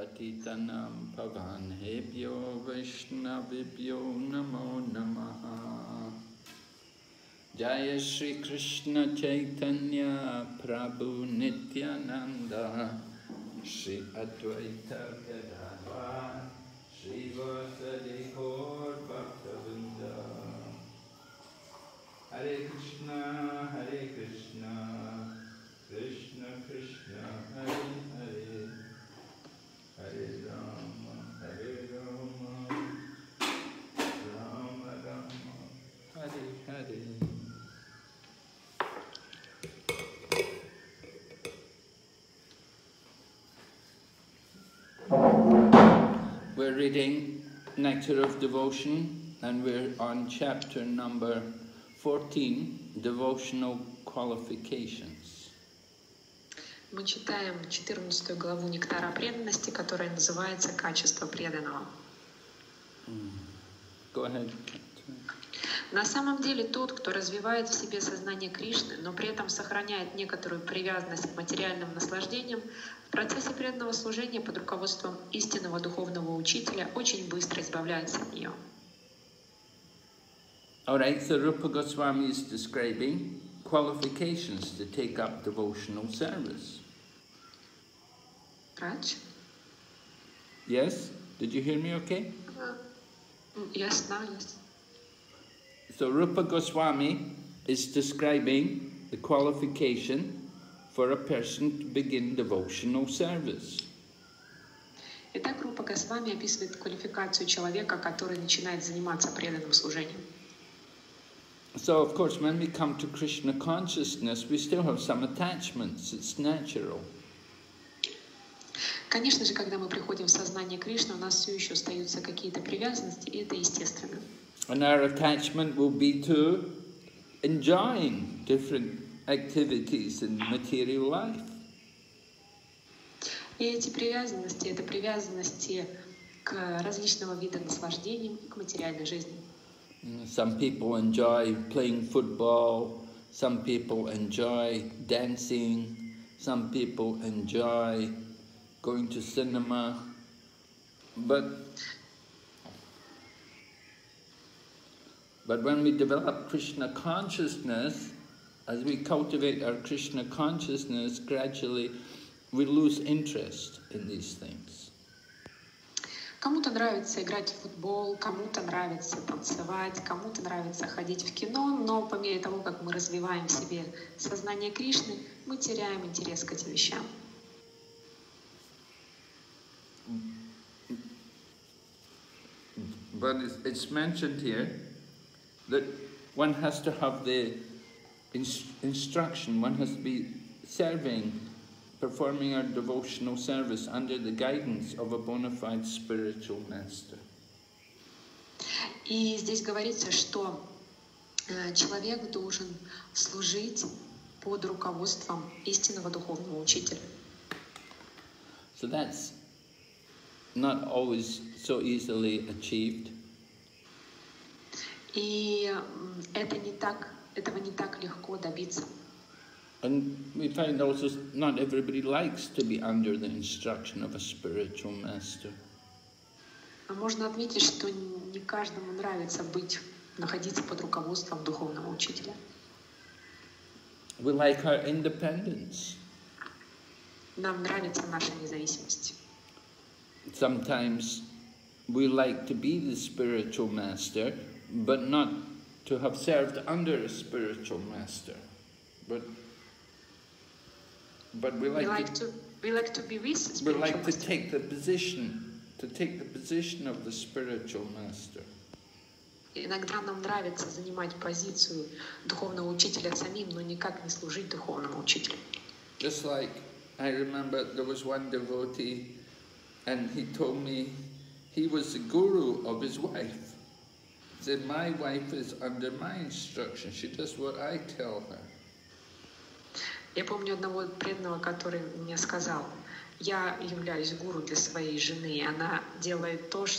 Patitanam Pavanebhyo Vaishnavibhyo Namo Namaha. Jaya Shri Krishna Chaitanya Prabhu Nityananda Shri Advaita Gadadhara Shri Vasadi Gaur Bhaktavinda. Hare Krishna, Krishna Krishna, Hare Hare, Hare Rama, Rama Rama, Hare Hare. We're reading Nectar of Devotion, and we're on chapter number 14, Devotional Qualifications. Мы читаем 14 главу Нектара преданности, которая называется «Качество преданного». Go ahead. На самом деле тот, кто развивает в себе сознание Кришны, но при этом сохраняет некоторую привязанность к материальным наслаждениям, в процессе преданного служения под руководством истинного духовного учителя очень быстро избавляется от нее. Alright, so Rupa Goswami is describing qualifications to take up devotional service. Радж? Yes? Did you hear me okay? Yes, now, yes. So Rupa Goswami is describing the qualification for a person to begin devotional service. Итак, Рупа Госвами описывает квалификацию человека, который начинает заниматься преданным служением. So, of course, when we come to Krishna consciousness, we still have some attachments. It's natural. Конечно же, когда мы приходим в сознание Кришны, у нас все еще остаются какие-то привязанности, и это естественно. And our attachment will be to enjoying different activities in material life. И эти привязанности — это привязанности к различного вида наслаждениям и к материальной жизни. Some people enjoy playing football, some people enjoy dancing, some people enjoy going to cinema, but when we develop Krishna consciousness, as we cultivate our Krishna consciousness, gradually we lose interest in these things. Кому-то нравится играть в футбол, кому-то нравится танцевать, кому-то нравится ходить в кино, но по мере того, как мы развиваем в себе сознание Кришны, мы теряем интерес к этим вещам. But it's mentioned here that one has to have the instruction, one has to be serving, performing our devotional service under the guidance of a bona fide spiritual master. И здесь говорится, что человек должен служить под руководством истинного духовного учителя. So that's not always so easily achieved. И этого не так легко добиться. And we find also not everybody likes to be under the instruction of a spiritual master. Можно отметить, что не каждому нравится находиться под руководством духовного учителя. We like our independence. Нам нравится наша независимость. Sometimes we like to be the spiritual master, but not to have served under a spiritual master. But we like to be with spiritual we like to master. take the position of the spiritual master. Иногда нам нравится занимать позицию духовного учителя самим, но никак не служить духовному учителю. Just like I remember there was one devotee, and he told me he was the guru of his wife. He said, my wife is under my instruction. She does what I tell her. Я помню одного преданного, который мне сказал: я являюсь гуру для своей жены, и она делает то,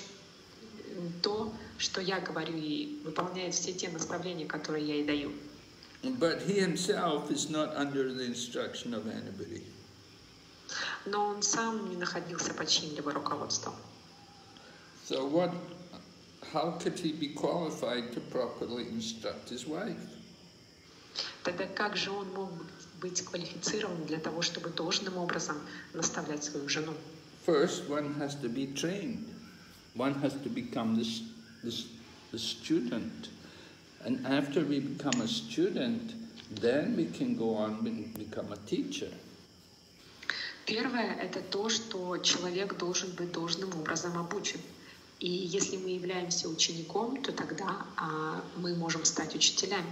что я говорю ей, выполняет все те наставления, которые я ей даю. But he himself is not under the instruction of anybody. но он сам не находился под чьим-либо руководством. So how could he be qualified to properly instruct his wife? Тогда как же он мог быть квалифицирован для того, чтобы должным образом наставлять свою жену? First, one has to be trained. One has to become the student. And after we become a student, then we can go on and become a teacher. Первое — это то, что человек должен быть должным образом обучен. И если мы являемся учеником, то тогда мы можем стать учителями.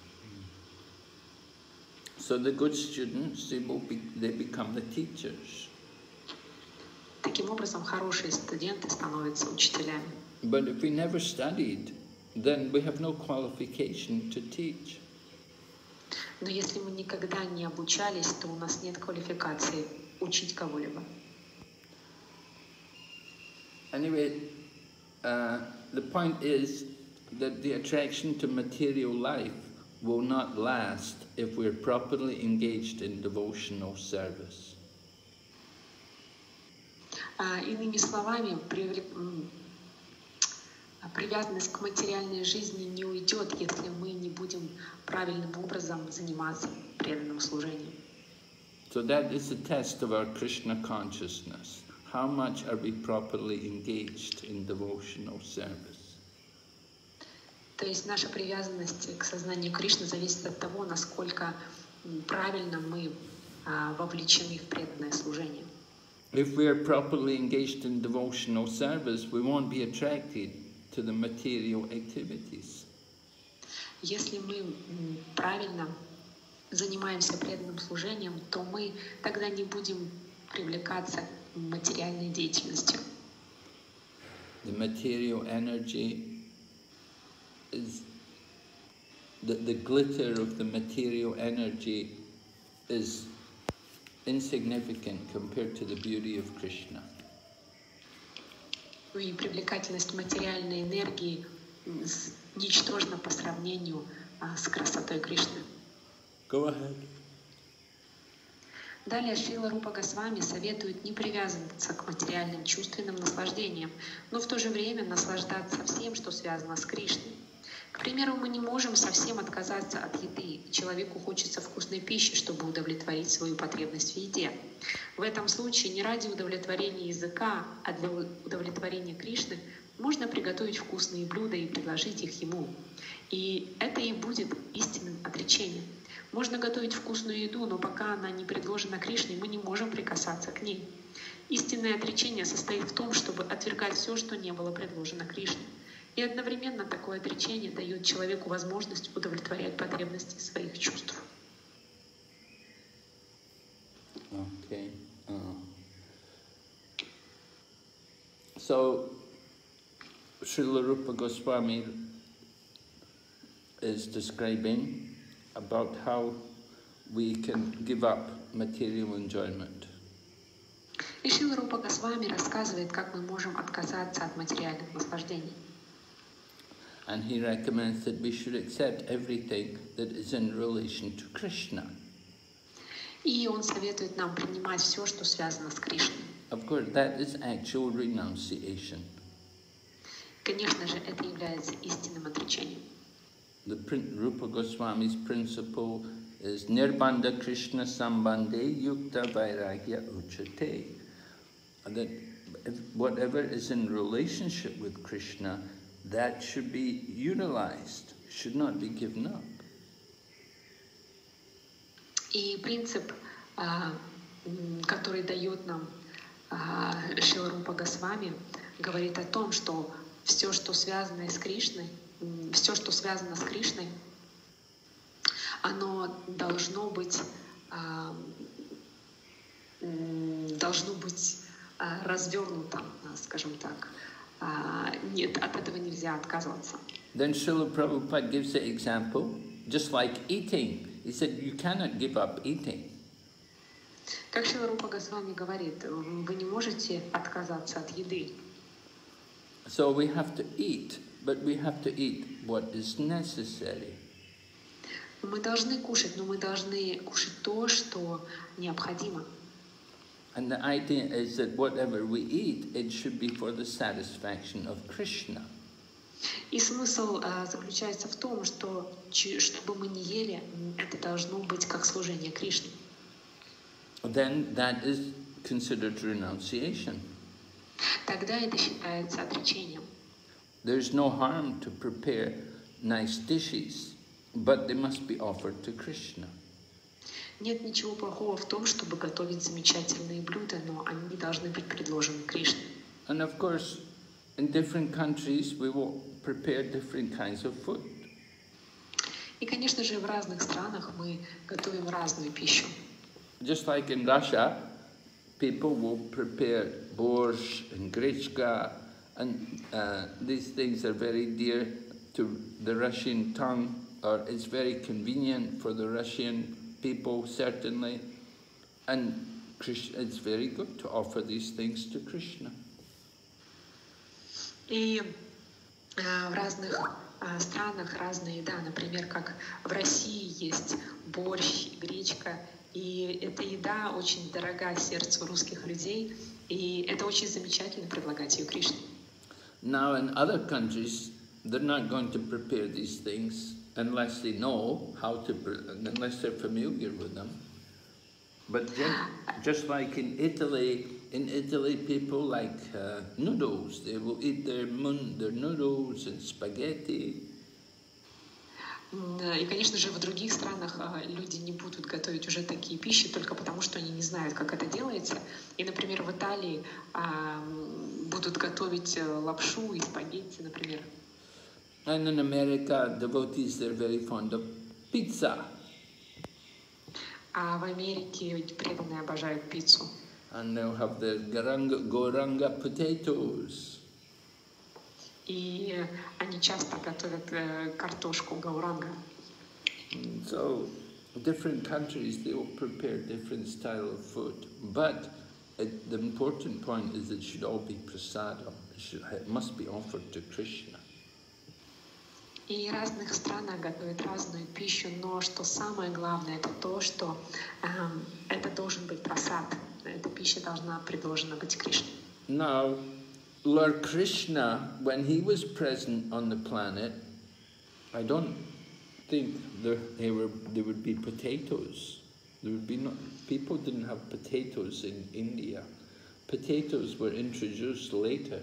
So the good students, they become the teachers. Таким образом, хорошие студенты становятся учителями. But if we never studied, then we have no qualification to teach. Но если мы никогда не обучались, то у нас нет квалификации учить кого-либо. Anyway, the point is that the attraction to material life will not last if we're properly engaged in devotional service. Иными словами, привязанность к материальной жизни не уйдет, если мы не будем правильным образом заниматься преданным служением. So that is the test of our Krishna consciousness. How much are we properly engaged in devotional service? То есть наша привязанность к сознанию Кришны зависит от того, насколько правильно мы вовлечены в преданное служение. If we are properly engaged in devotional service, we won't be attracted to the material activities. Если мы правильно занимаемся преданным служением, то мы тогда не будем привлекаться к материальной деятельности. The material energy is the glitter of the material energy is insignificant compared to the beauty of Krishna. И привлекательность материальной энергии ничтожна по сравнению с красотой Кришны. Go ahead. Далее Шрила Рупа Госвами советует не привязываться к материальным чувственным наслаждениям, но в то же время наслаждаться всем, что связано с Кришной. К примеру, мы не можем совсем отказаться от еды. Человеку хочется вкусной пищи, чтобы удовлетворить свою потребность в еде. В этом случае не ради удовлетворения языка, а для удовлетворения Кришны можно приготовить вкусные блюда и предложить их Ему. И это и будет истинным отречением. Можно готовить вкусную еду, но пока она не предложена Кришне, мы не можем прикасаться к ней. Истинное отречение состоит в том, чтобы отвергать все, что не было предложено Кришне. И одновременно такое отречение дает человеку возможность удовлетворять потребности своих чувств. Okay. So, Srila Rupa Goswami is describing about how we can give up material enjoyment. И Шрила Рупа Госвами рассказывает, как мы можем отказаться от материальных наслаждений. And he recommends that we should accept everything that is in relation to Krishna. И он советует нам принимать все, что связано с Кришной. Of course, that is actual renunciation. Конечно же, это является истинным отречением. The Rupa Goswami's principle is Nirbandha Krishna Sambandhe Yukta Vairagya Uchate. That whatever is in relationship with Krishna, that should be utilized, should not be given up. И принцип, который дает нам Шрила Рупа Госвами, говорит о том, что все, что связано с Кришной, оно должно быть развернуто, скажем так. Нет, от этого нельзя отказываться. Then Srila Prabhupada gives the example, just like eating. He said, you cannot give up eating. Как Шрила Рупа Госвами говорит, вы не можете отказаться от еды. So we have to eat, but we have to eat what is necessary. Мы должны кушать, но мы должны кушать то, что необходимо. And the idea is that whatever we eat, it should be for the satisfaction of Krishna. И смысл заключается в том, что что бы мы ни ели, это должно быть как служение Кришне. Then that is considered renunciation. Тогда это считается отречением. There's no harm to prepare nice dishes, but they must be offered to Krishna. Нет ничего плохого в том, чтобы готовить замечательные блюда, но они должны быть предложены Кришне. And of course, in different countries, we will prepare different kinds of food. И, конечно же, в разных странах мы готовим разную пищу. Just like in Russia, people will prepare borscht and grichka, and these things are very dear to the Russian tongue, or it's very convenient for the Russian people, certainly, and it's very good to offer these things to Krishna. И в разных странах разная еда. Например, как в России есть борщ, гречка. И эта еда очень дорога сердцу русских людей. И это очень замечательно предлагать ее Кришне. Now in other countries, they're not going to prepare these things unless they know how to, unless they're familiar with them. But just like in Italy, people like noodles. They will eat their noodles and spaghetti. И, конечно же, в других странах люди не будут готовить уже такие пищи только потому, что они не знают, как это делается. И, например, в Италии будут готовить лапшу и спагетти, например. And in America, devotees, they're very fond of pizza. А в Америке преданные обожают пиццу. And they'll have their goranga potatoes. И они часто готовят картошку гауранга. So, different countries, they will prepare different style of food. But the important point is it should all be prasadam. It must be offered to Krishna. И разных странах готовят разную пищу, но что самое главное, это то, что это должен быть прасад. Эта пища должна предложена быть Кришне. Now, Lord Krishna, when he was present on the planet, I don't think there would be potatoes. There would be people didn't have potatoes in India. Potatoes were introduced later.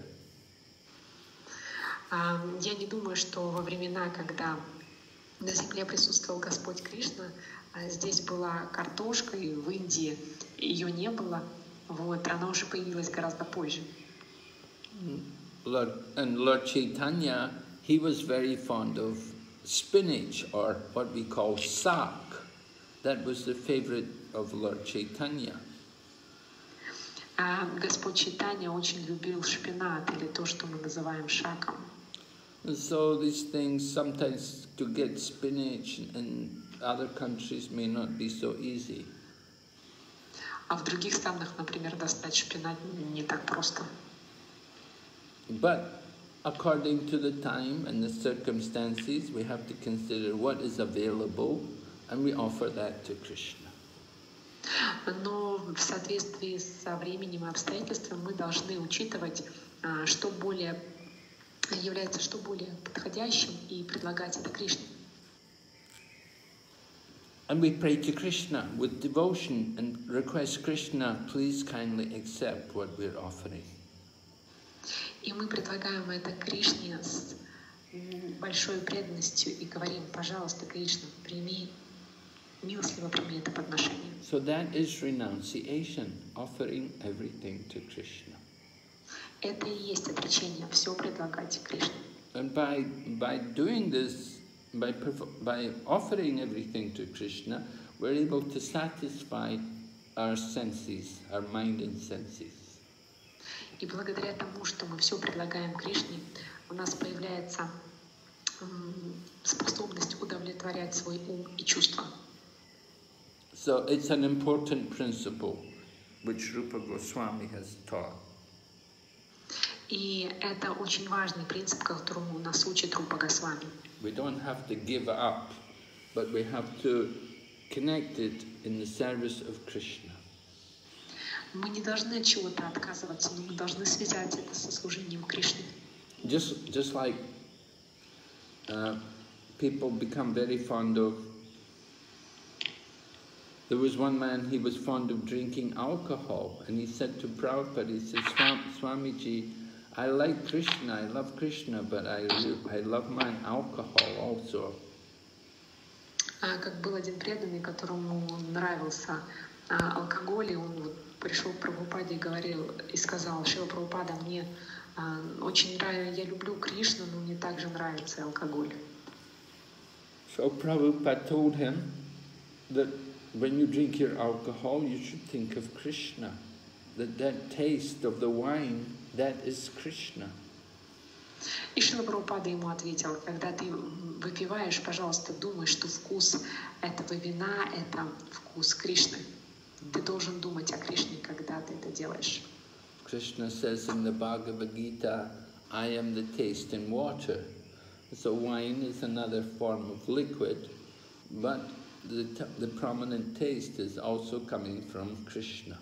Я не думаю, что во времена, когда на земле присутствовал Господь Кришна, здесь была картошка, и в Индии ее не было. Вот, она уже появилась гораздо позже. Lord Chaitanya, he was very fond of spinach, or what we call saag. That was the favorite of Lord Chaitanya. Господь Чайтанья очень любил шпинат, или то, что мы называем шаком. So these things, sometimes to get spinach in other countries may not be so easy. А в других странах, например, достать шпинат не так просто. But according to the time and the circumstances, we have to consider what is available, and we offer that to Krishna. Но в соответствии со временем и обстоятельствами мы должны учитывать, что является более подходящим, и предлагать это Кришне. And we pray to Krishna with devotion and request Krishna, please kindly accept what we're offering. И мы предлагаем это Кришне с большой преданностью и говорим: пожалуйста, Кришна, милостливо прими это подношение. So that is renunciation, offering everything to Krishna. Это и есть отречение, все предлагать Кришне. And by doing this, by offering everything to Krishna, we're able to satisfy our senses, our mind and senses. И благодаря тому, что мы все предлагаем Кришне, у нас появляется способность удовлетворять свой ум и чувства. So it's an important principle which Rupa Goswami has taught. И это очень важный принцип, которому нас учит Рупа Госвами. We don't have to give up, but we have to connect it in the service of Krishna. Мы не должны от чего-то отказываться, но мы должны связать это со служением Кришне. Just like people become very fond of. There was one man, he was fond of drinking alcohol, and he said to Prabhupada, he said, Swamiji, I like Krishna, I love Krishna, but I love my alcohol also. Как был один преданный, которому нравился алкоголь, и он пришел к Прабхупаде и говорил, и сказал: Шрила Прабхупада, мне очень нравится, я люблю Кришну, но мне также нравится алкоголь. So Prabhupada told him that when you drink your alcohol, you should think of Krishna. That taste of the wine, that is Krishna. И Шрила Прабхупада ему ответил: когда ты выпиваешь, пожалуйста, думай, что вкус этого вина — это вкус Кришны. Ты должен думать о Кришне, когда ты это делаешь. Krishna says in the Bhagavad Gita, I am the taste in water. So wine is another form of liquid, but the prominent taste is also coming from Krishna.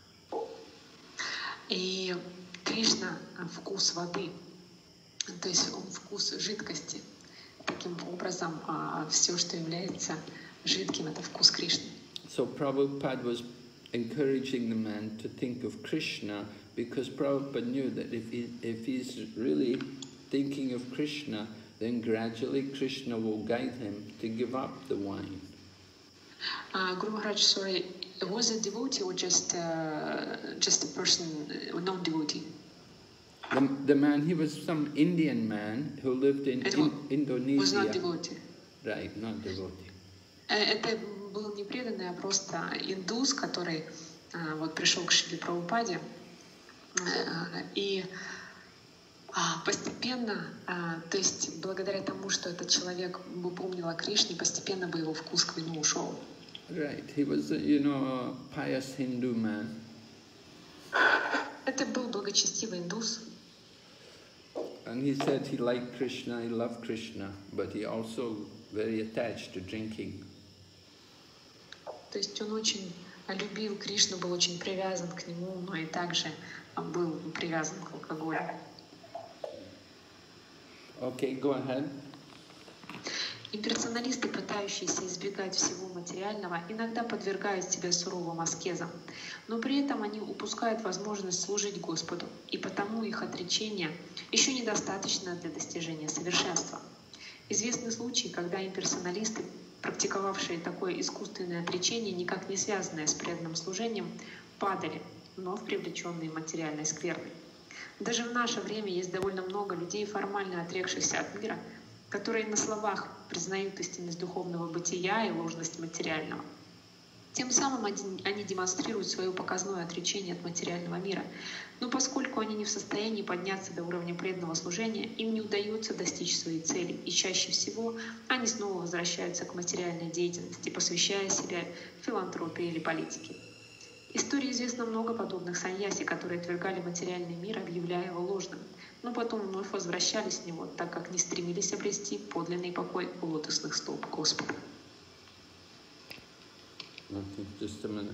И Кришна — вкус воды, то есть он вкус жидкости. Таким образом, все, что является жидким, это вкус Кришны. So Prabhupada was encouraging the man to think of Krishna, because Prabhupada knew that if he's really thinking of Krishna, then gradually Krishna will guide him to give up the wine. Guru Maharaj, sorry, was a devotee or just a person, non-devotee? The man, he was some Indian man who lived in Indonesia. Was not devotee. Right, not devotee. Это был не преданный, а просто индус, который вот пришел к Шриле Прабхупаде, и постепенно, то есть благодаря тому, что этот человек бы помнил о Кришне, постепенно бы его вкус к вину ушел. Right, he was, a pious Hindu man. Это был благочестивый индус. And he said he liked Krishna, he loved Krishna, but he also very attached to drinking. То есть он очень любил Кришну, был очень привязан к нему, но и также был привязан к алкоголю. Okay, go ahead. Имперсоналисты, пытающиеся избегать всего материального, иногда подвергают себя суровым аскезам, но при этом они упускают возможность служить Господу, и потому их отречение еще недостаточно для достижения совершенства. Известны случаи, когда имперсоналисты, практиковавшие такое искусственное отречение, никак не связанное с преданным служением, падали, вновь привлеченные материальной скверной. Даже в наше время есть довольно много людей, формально отрекшихся от мира, которые на словах признают истинность духовного бытия и ложность материального. Тем самым они демонстрируют свое показное отречение от материального мира. Но поскольку они не в состоянии подняться до уровня преданного служения, им не удается достичь своей цели, и чаще всего они снова возвращаются к материальной деятельности, посвящая себя филантропии или политике. В истории известно много подобных саньяси, которые отвергали материальный мир, объявляя его ложным, но потом вновь возвращались в него, так как не стремились обрести подлинный покой у лотосных стоп Господа. Okay, just a minute.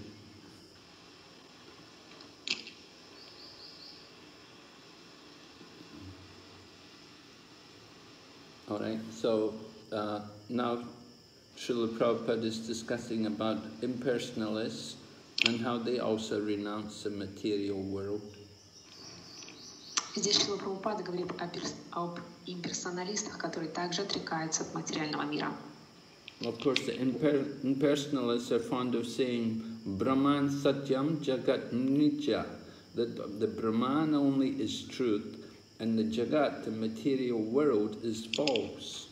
All right, so now Srila Prabhupada is discussing about impersonalists and how they also renounce the material world. Здесь Шрила Прабхупада говорит об имперсоналистах, которые также отрекаются от материального мира. Of course, the impersonalists are fond of saying Brahman Satyam Jagat Nitya, that the Brahman only is truth and the Jagat, the material world, is false.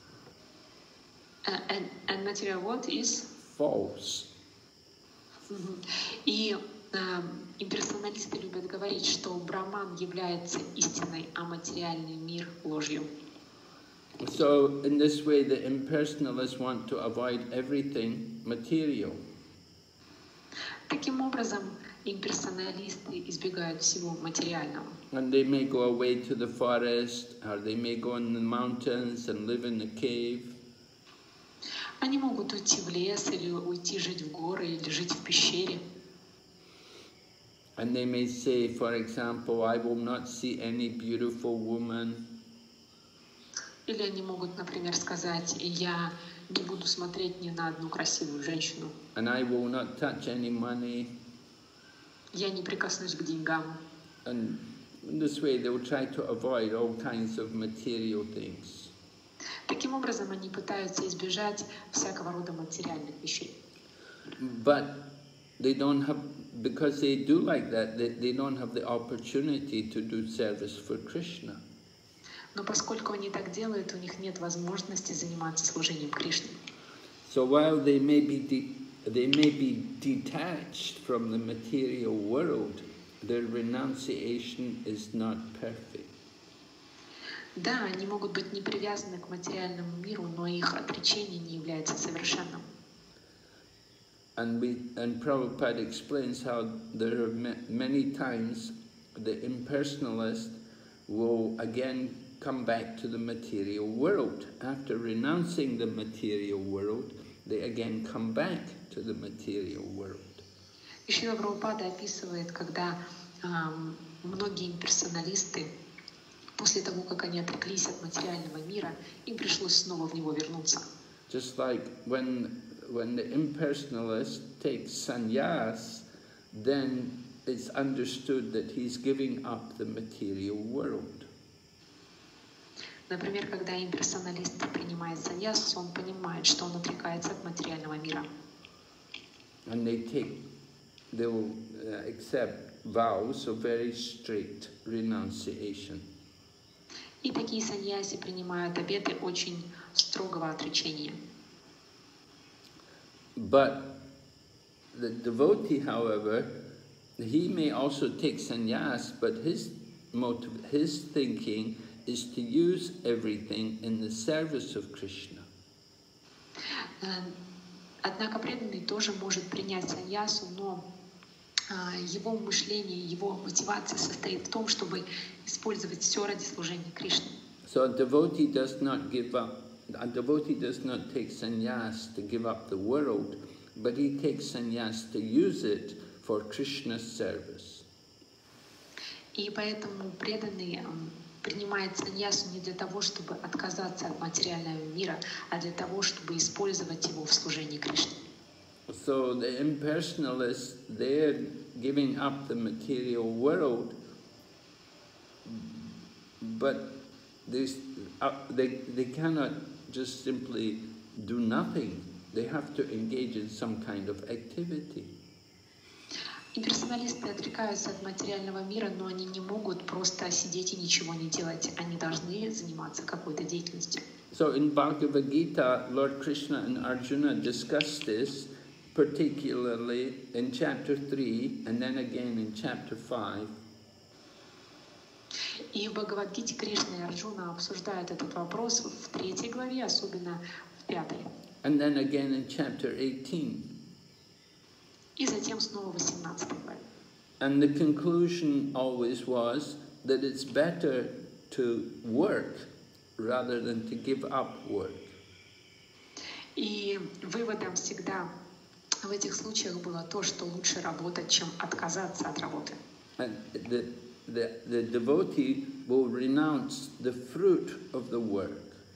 And material world is? False. И имперсоналисты любят говорить, что Брахман является истиной, а материальный мир — ложью. So, in this way, the impersonalists want to avoid everything material. Таким образом, имперсоналисты избегают всего материального. And they may go away to the forest, or they may go in the mountains and live in a cave. Они могут уйти в лес, или уйти жить в горы, или жить в пещере. And they may say, for example, I will not see any beautiful woman. Или они могут, например, сказать, я не буду смотреть ни на одну красивую женщину. And I will not touch any money. Я не прикоснусь к деньгам. And in this way they will try to avoid all kinds of material things. Таким образом, они пытаются избежать всякого рода материальных вещей. But they don't have, because they do like that, they don't have the opportunity to do service for Krishna. Но поскольку они так делают, у них нет возможности заниматься служением Кришне. So while they may be detached from the material world, their renunciation is not perfect. Да, они могут быть не привязаны к материальному миру, но их отречение не является совершенным. And Prabhupada explains how there are many times the impersonalist will again come back to the material world. After renouncing the material world, they again come back to the material world. И Шрила Прабхупада описывает, когда многие имперсоналисты, после того, как они отреклись от материального мира, им пришлось снова в него вернуться. Just like when the impersonalist takes sannyas, then it's understood that he's giving up the material world. Например, когда имперсоналист принимает саньяс, он понимает, что он отрекается от материального мира. And they will accept vows of very strict renunciation. И такие саньяси принимают обеты очень строгого отречения. But the devotee, however, he may also take sannyas, but his thinking is to use everything in the service of Krishna. Однако преданный тоже может принять саньясу, но его мышление, его мотивация состоит в том, чтобы использовать все ради служения Кришне. So a devotee does not take sannyas to give up the world, but he takes sannyas to use it for Krishna's service. И поэтому преданный принимает саньясу не для того, чтобы отказаться от материального мира, а для того, чтобы использовать его в служении Кришне. So the impersonalists, they're giving up the material world, but they cannot just simply do nothing. They have to engage in some kind of activity. Имперсоналисты отрекаются от материального мира, но они не могут просто сидеть и ничего не делать. Они должны заниматься какой-то деятельностью. So in Bhagavad Gita, Lord Krishna and Arjuna discussed this, particularly in chapter 3 and then again in chapter 5. И в Бхагавад-гите Кришна и Арджуна обсуждают этот вопрос в 3 главе, особенно в 5. And then again in chapter 18. И затем снова в 18 главе. And the conclusion always was that it's better to work rather than to give up work. И выводом всегда в этих случаях было то, что лучше работать, чем отказаться от работы. And the devotee will renounce the fruit of the work.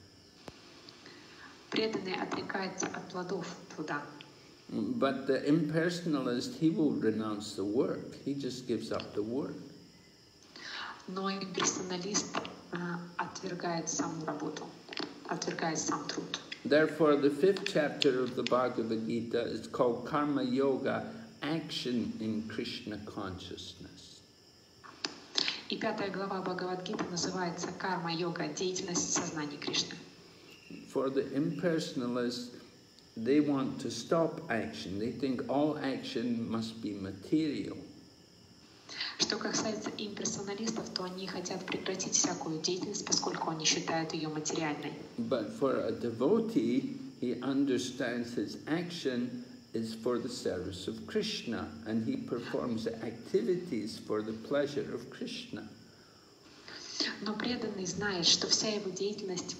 Преданный отрекается от плодов труда. But the impersonalist, he will renounce the work. He just gives up the work. Но имперсоналист отвергает саму работу, отвергает сам труд. Therefore, the 5th chapter of the Bhagavad Gita is called Karma Yoga, action in Krishna consciousness. И 5 глава Бхагавад-гиты называется карма-йога, деятельность сознания Кришны. For the impersonalists, they want to stop action. They think all action must be material. Что касается имперсоналистов, то они хотят прекратить всякую деятельность, поскольку они считают ее материальной. But for a devotee, he understands his action is for the service of Krishna, and he performs the activities for the pleasure of Krishna. Но преданный знает, что вся его деятельность,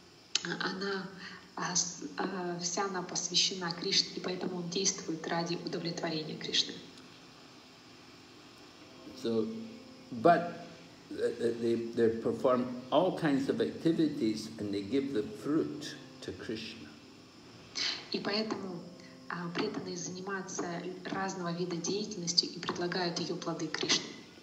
вся она посвящена Кришне, и поэтому он действует ради удовлетворения Кришны. So, but they perform all kinds of activities and they give the fruit to Krishna. И поэтому преданные занимаются разного вида деятельностью и предлагают ее плоды Кришне.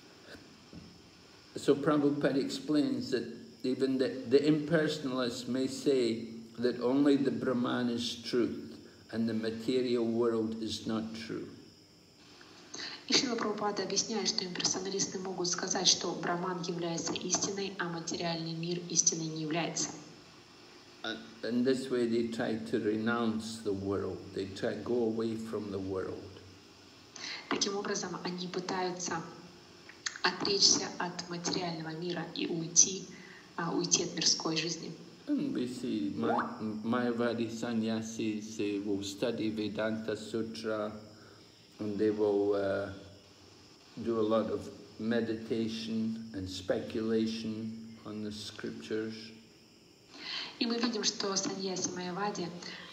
So Prabhupada explains that even the impersonalists may say that only the Brahman is truth and the material world is not true. И Шрила Прабхупада объясняет, что имперсоналисты могут сказать, что Браман является истиной, а материальный мир истиной не является. And this way they try to renounce the world. They try to go away from the world. Таким образом, они пытаются отречься от материального мира и уйти от мирской жизни. And we see Mayavadi sannyasis, they will study Vedanta Sutra and they will do a lot of meditation and speculation on the scriptures. И мы видим, что саньяси Майявади,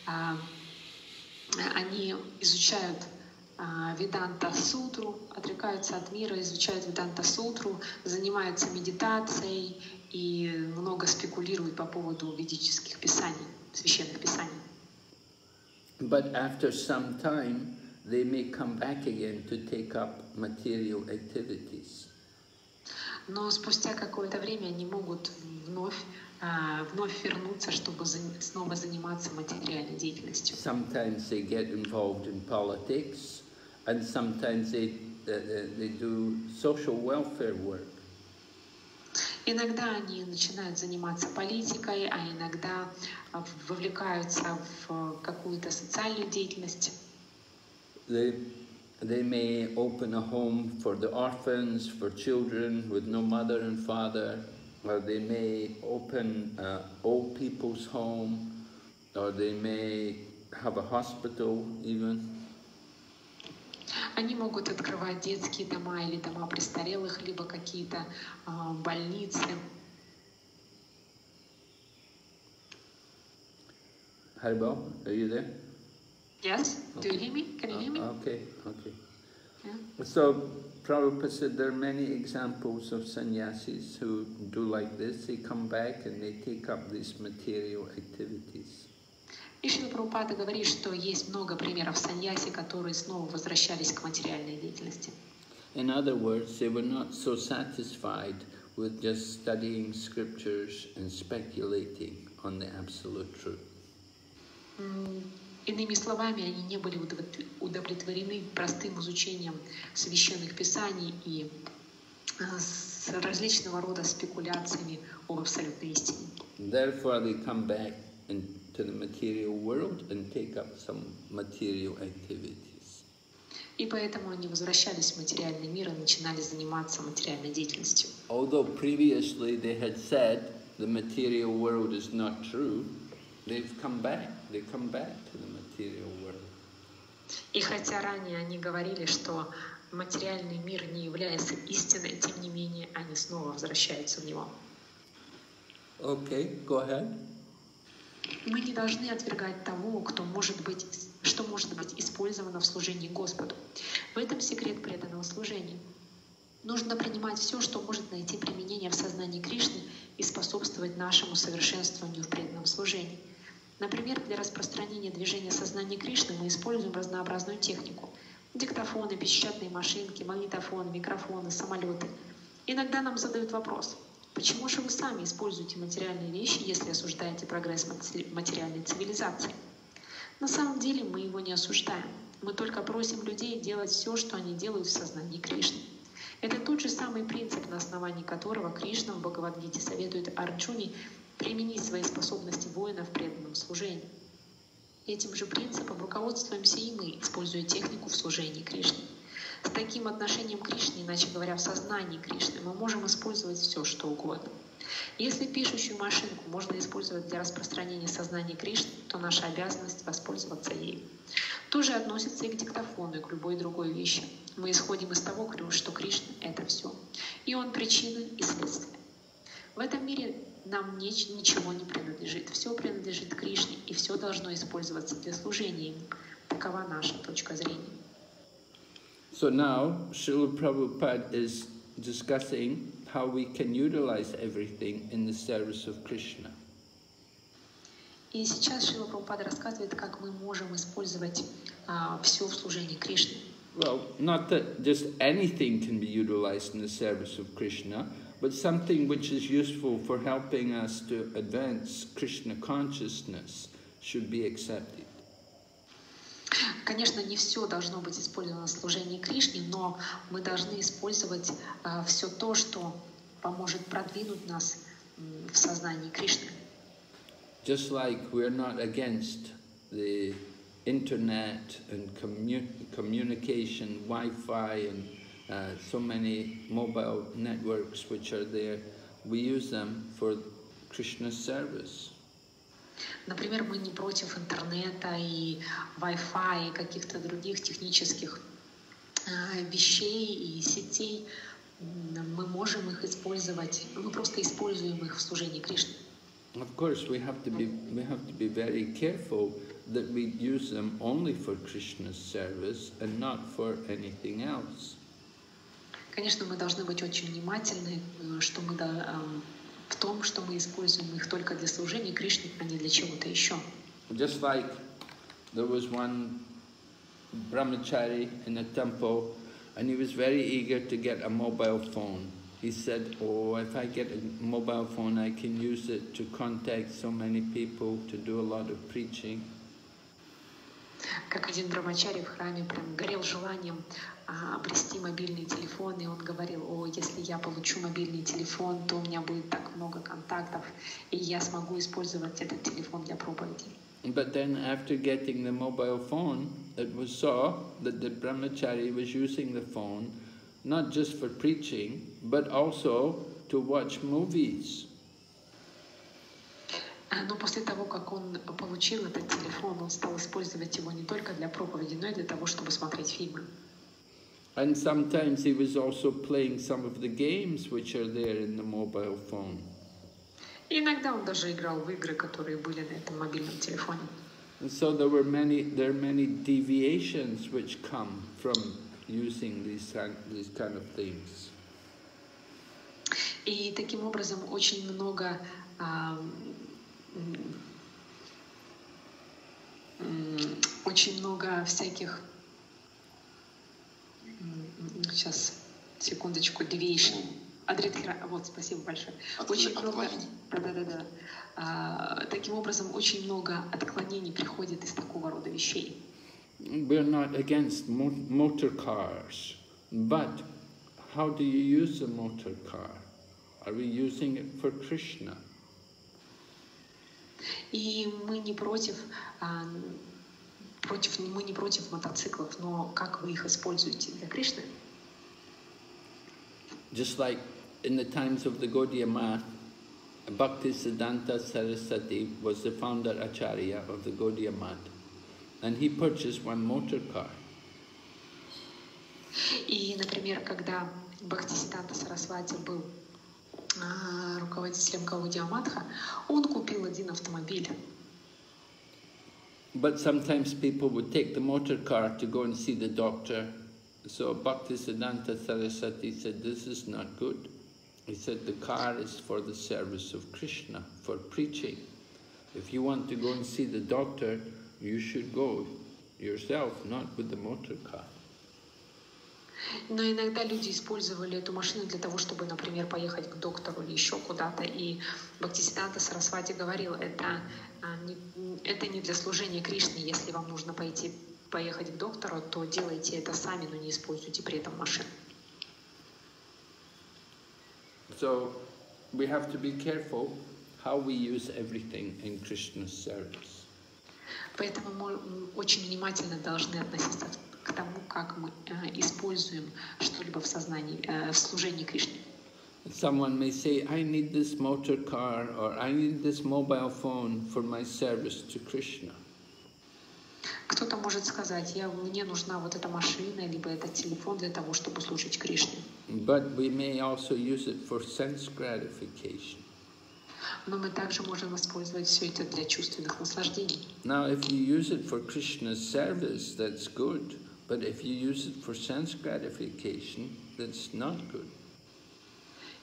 они изучают Веданта-сутру, отрекаются от мира, изучают Веданта-сутру, занимаются медитацией и много спекулируют по поводу ведических писаний, священных писаний. But after some time, they may come back again to take up material activities. Но спустя какое-то время они могут вновь вернуться, чтобы снова заниматься материальной деятельностью. Sometimes they get involved in politics, and sometimes they do social welfare work. Иногда они начинают заниматься политикой, а иногда вовлекаются в какую-то социальную деятельность. They may open a home for the orphans, for children with no mother and father, or they may open old people's home, or they may have a hospital even. Они могут открывать детские дома или дома престарелых, либо какие-то больницы. Haribol, are you there? Yes? Do you hear me? Can you hear me? Okay, okay. Yeah. So Prabhupada said there are many examples of sannyasis who do like this. They come back and they take up these material activities. И Шрила Прабхупада говорит, что есть много примеров саньяси, которые снова возвращались к материальной деятельности. In other words, they were not so satisfied with just studying scriptures and speculating on the absolute truth. Иными словами, они не были удовлетворены простым изучением священных писаний и с различного рода спекуляциями об абсолютной истине. Therefore, they come back into the material world and take up some material activities. И поэтому они возвращались в материальный мир и начинали заниматься материальной деятельностью. Although previously they had said the material world is not true, they've come back. They come back to the material world. И хотя ранее они говорили, что материальный мир не является истиной, тем не менее они снова возвращаются в него. Okay, go ahead. Мы не должны отвергать того, что может быть использовано в служении Господу. В этом секрет преданного служения. Нужно принимать все, что может найти применение в сознании Кришны и способствовать нашему совершенствованию в преданном служении. Например, для распространения движения сознания Кришны мы используем разнообразную технику. Диктофоны, печатные машинки, магнитофоны, микрофоны, самолеты. Иногда нам задают вопрос: почему же вы сами используете материальные вещи, если осуждаете прогресс материальной цивилизации? На самом деле мы его не осуждаем. Мы только просим людей делать все, что они делают в сознании Кришны. Это тот же самый принцип, на основании которого Кришна в Бхагавад-гите советует Арджуне применить свои способности воина в преданном служении. Этим же принципом руководствуемся и мы, используя технику в служении Кришне. С таким отношением к Кришне, иначе говоря, в сознании Кришны, мы можем использовать все, что угодно. Если пишущую машинку можно использовать для распространения сознания Кришны, то наша обязанность воспользоваться ею. То же относится и к диктофону, и к любой другой вещи. Мы исходим из того, что Кришна — это все. И Он — причина и следствие. В этом мире нам ничего не принадлежит. Все принадлежит Кришне, и все должно использоваться для служения Ему. Такова наша точка зрения. So now, Srila Prabhupada is discussing how we can utilize everything in the service of Krishna. И сейчас Шрила Прабхупада рассказывает, как мы можем использовать все в служении Кришне. Well, not that just anything can be utilized in the service of Krishna, but something which is useful for helping us to advance Krishna consciousness should be accepted. Конечно, не все должно быть использовано в служении Кришне, но мы должны использовать все то, что поможет продвинуть нас в сознании Кришны. Just like we're not against the internet and communication, Wi-Fi and so many mobile networks which are there, we use them for Krishna's service. Например, мы не против интернета и Wi-Fi и каких-то других технических вещей и сетей. Мы можем их использовать, мы просто используем их в служении Кришне. Of course, we have to be very careful that we use them only for Krishna's service and not for anything else. Конечно, мы должны быть очень внимательны, что мы в том, что мы используем их только для служения Кришне, а не для чего-то еще. Just like there was one brahmachari in a temple, and he was very eager to get a mobile phone. He said, "Oh, if I get a mobile phone, I can use it to contact so many people, to do a lot of preaching." Как один брамачари в храме прям горел желанием обрести мобильный телефон, и он говорил: "О, если я получу мобильный телефон, то у меня будет так много контактов, и я смогу использовать этот телефон для проповеди." But then after getting the mobile phone, it was saw that the brahmachari was using the phone not just for preaching, but also to watch movies. Но после того, как он получил этот телефон, он стал использовать его не только для проповеди, но и для того, чтобы смотреть фильмы. And sometimes he was also playing some of the games which are there in the mobile phone. И иногда он даже играл в игры, которые были на этом мобильном телефоне. And so there are many deviations which come from using these kind of things. И таким образом очень много всяких, сейчас, секундочку, deviation. Вот, спасибо большое. Очень много, таким образом, очень много отклонений приходит из такого рода вещей. We're not against motor cars, but how do you use a motor car? Are we using it for Krishna? И мы не против мотоциклов, но как вы их используете для Кришны? Just like in the times of the Gaudiya Math, Bhaktisiddhanta Saraswati was the founder Acharya of the Gaudiya Math, and he purchased one motor car. И, например, когда Бхактисиддханта Сарасвати был руководителем Гаудия Матха, он купил один автомобиль. But sometimes people would take the motor car to go and see the doctor. So Bhaktisiddhanta Saraswati said, "This is not good." He said, "The car is for the service of Krishna, for preaching. If you want to go and see the doctor, you should go yourself, not with the motor car." Но иногда люди использовали эту машину для того, чтобы, например, поехать к доктору или еще куда-то. И Бхактисиддханта Сарасвати говорил, это не для служения Кришне. Если вам нужно поехать к доктору, то делайте это сами, но не используйте при этом машину. So we have to be careful how we use everything in Krishna's service. Поэтому мы очень внимательно должны относиться к тому, как мы используем что-либо в служении Кришне. Someone may say, "I need this motor car," or "I need this mobile phone for my service to Krishna." Кто-то может сказать, мне нужна вот эта машина, либо этот телефон для того, чтобы служить Кришне. But we may also use it for sense gratification. Но мы также можем использовать все это для чувственных наслаждений. Now, if you use it for Krishna's service, that's good. But if you use it for sense gratification, that's not good.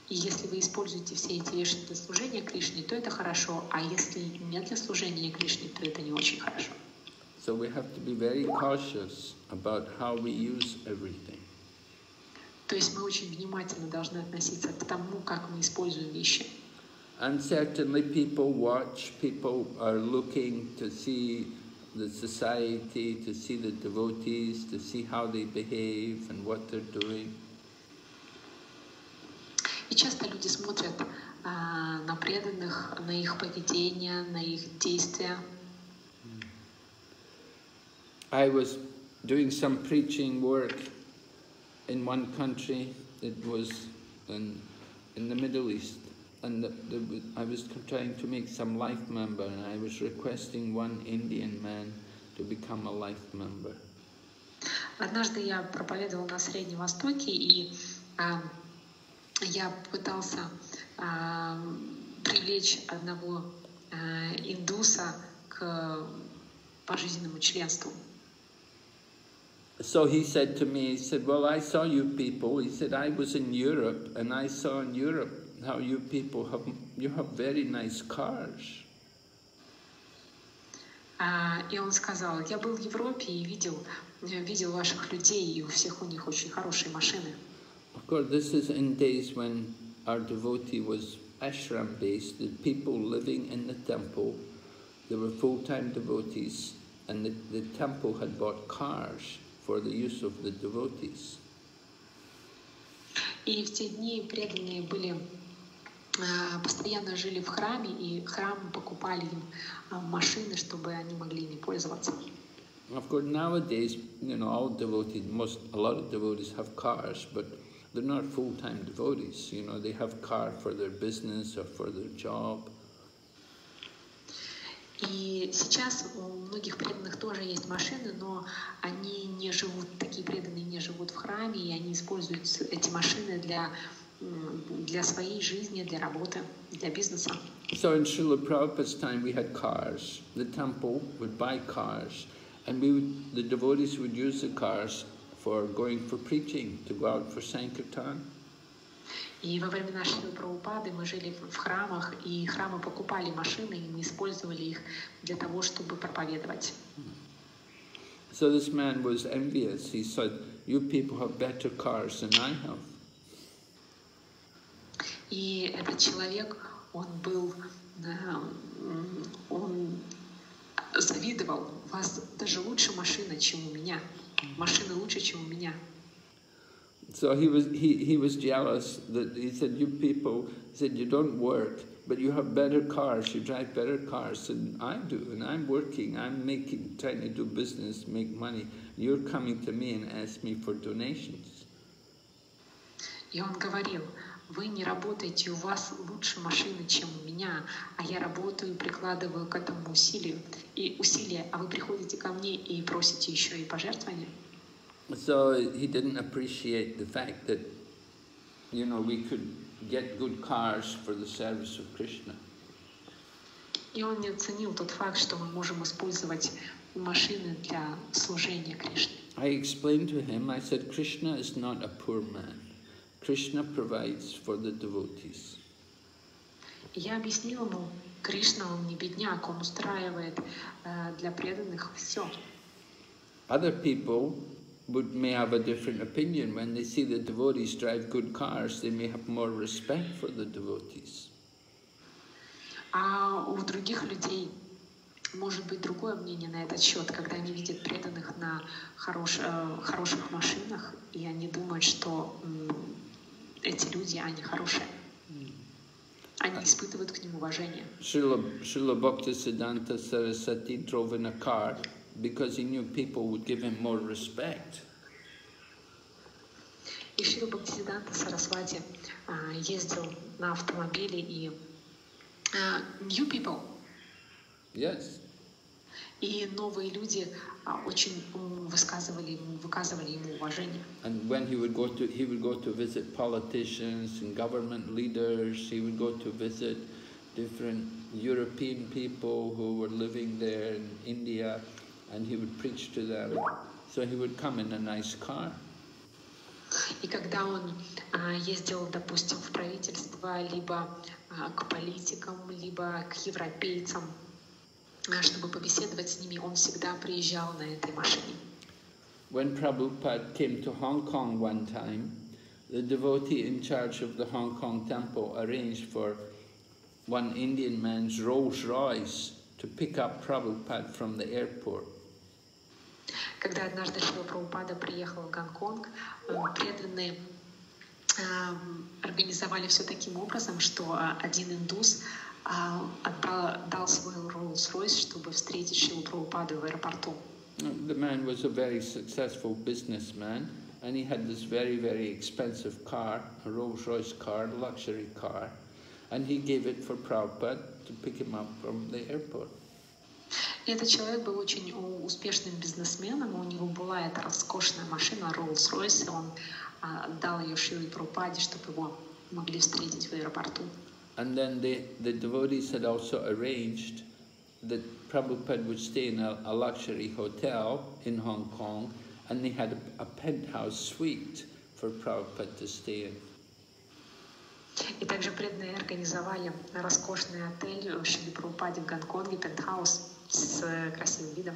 И если вы используете все эти вещи для служения Кришне, то это хорошо, а если не для служения Кришне, то это не очень хорошо. So we have to be very cautious about how we use everything. То есть мы очень внимательно должны относиться к тому, как мы используем вещи. And certainly people watch, people are looking to see the society, to see the devotees, to see how they behave and what they're doing. И часто люди смотрят на преданных, на их поведение, на их действия. I was doing some preaching work in one country. It was in the Middle East. And I was trying to make some life member, and I was requesting one Indian man to become a life member. Однажды я проповедовал на Среднем Востоке, и я пытался привлечь одного индуса к пожизненному членству. So he said to me, he said, well, I saw you people. He said, I was in Europe, and I saw in Europe how you people have very nice cars. И он сказал, я был в Европе и видел ваших людей, и у всех у них очень хорошие машины. Of course, this is in days when our devotee was ashram-based. The people living in the temple, they were full-time devotees, and the temple had bought cars for the use of the devotees. И в те дни преданные постоянно жили в храме, и храм покупали им машины, чтобы они могли ими пользоваться. Of course, nowadays, a lot of devotees have cars, but they're not full-time devotees. They have car for their business or for their job. И сейчас у многих преданных тоже есть машины, но они не живут, такие преданные не живут в храме, и они используют эти машины для своей жизни, для работы, для бизнеса. So in Srila Prabhupada's time we had cars. The temple would buy cars, and the devotees would use the cars for going for preaching, to go out for Sankirtan. И во времена Шрилы Прабхупады мы жили в храмах, и храмы покупали машины, и мы использовали их для того, чтобы проповедовать. So this man was envious. He said, you people have better cars than I have. И этот человек, он завидовал, у вас даже лучше машина, чем у меня. Машины лучше, чем у меня. So he was jealous that he said, you people, he said, you don't work, but you have better cars, you drive better cars than I do, and I'm working, trying to do business, make money. You're coming to me and ask me for donations. И он говорил, вы не работаете, у вас лучше машины, чем у меня, а я работаю, прикладываю к этому усилия, а вы приходите ко мне и просите еще и пожертвования. So he didn't appreciate the fact that, we could get good cars for the service of Krishna. И он не оценил тот факт, что мы можем использовать машины для служения Кришне. I explained to him, I said, Krishna is not a poor man. Krishna provides for the devotees. Я объяснил ему, Кришна, он не бедняк, он устраивает для преданных все. Other people may have a different opinion. When they see the devotees drive good cars, they may have more respect for the devotees. А у других людей может быть другое мнение на этот счет, когда они видят преданных на хороших машинах, и они думают, что эти люди, они хорошие. Они испытывают к ним уважение. Srila Bhaktisiddhanta Saraswati drove in a car because he knew people would give him more respect. И Шрила Бхактисиддханта Сарасвати ездил на автомобиле, и new people. Yes. И новые люди очень выказывали ему уважение. And when he would go to visit politicians and government leaders, he would go to visit different European people who were living there in India, and he would preach to them. So he would come in a nice car. И когда он ездил, допустим, в правительство, либо к политикам, либо к европейцам, чтобы побеседовать с ними, он всегда приезжал на этой машине. When Prabhupada came to Hong Kong one time, the devotee in charge of the Hong Kong temple arranged for one Indian man's Rolls Royce to pick up Prabhupada from the airport. Когда однажды Шрила Прабхупада приехал в Гонконг, преданные организовали все таким образом, что один индус дал свой Rolls-Royce, чтобы встретить Шрилу Прабхупаду в аэропорту. The man was a very successful businessman, and he had this very, very expensive car, a Rolls-Royce car, a luxury car, and he gave it for Prabhupada to pick him up from the airport. И этот человек был очень успешным бизнесменом, у него была эта роскошная машина Rolls-Royce, и он дал ее Шриле Прабхупаде, чтобы его могли встретить в аэропорту. And then the devotees had also arranged that Prabhupada would stay in a luxury hotel in Hong Kong, and they had a penthouse suite for Prabhupada to stay in. И также преданные организовали роскошный отель в Шриле Прабхупаде в Гонконге, пентхаус с красивым видом.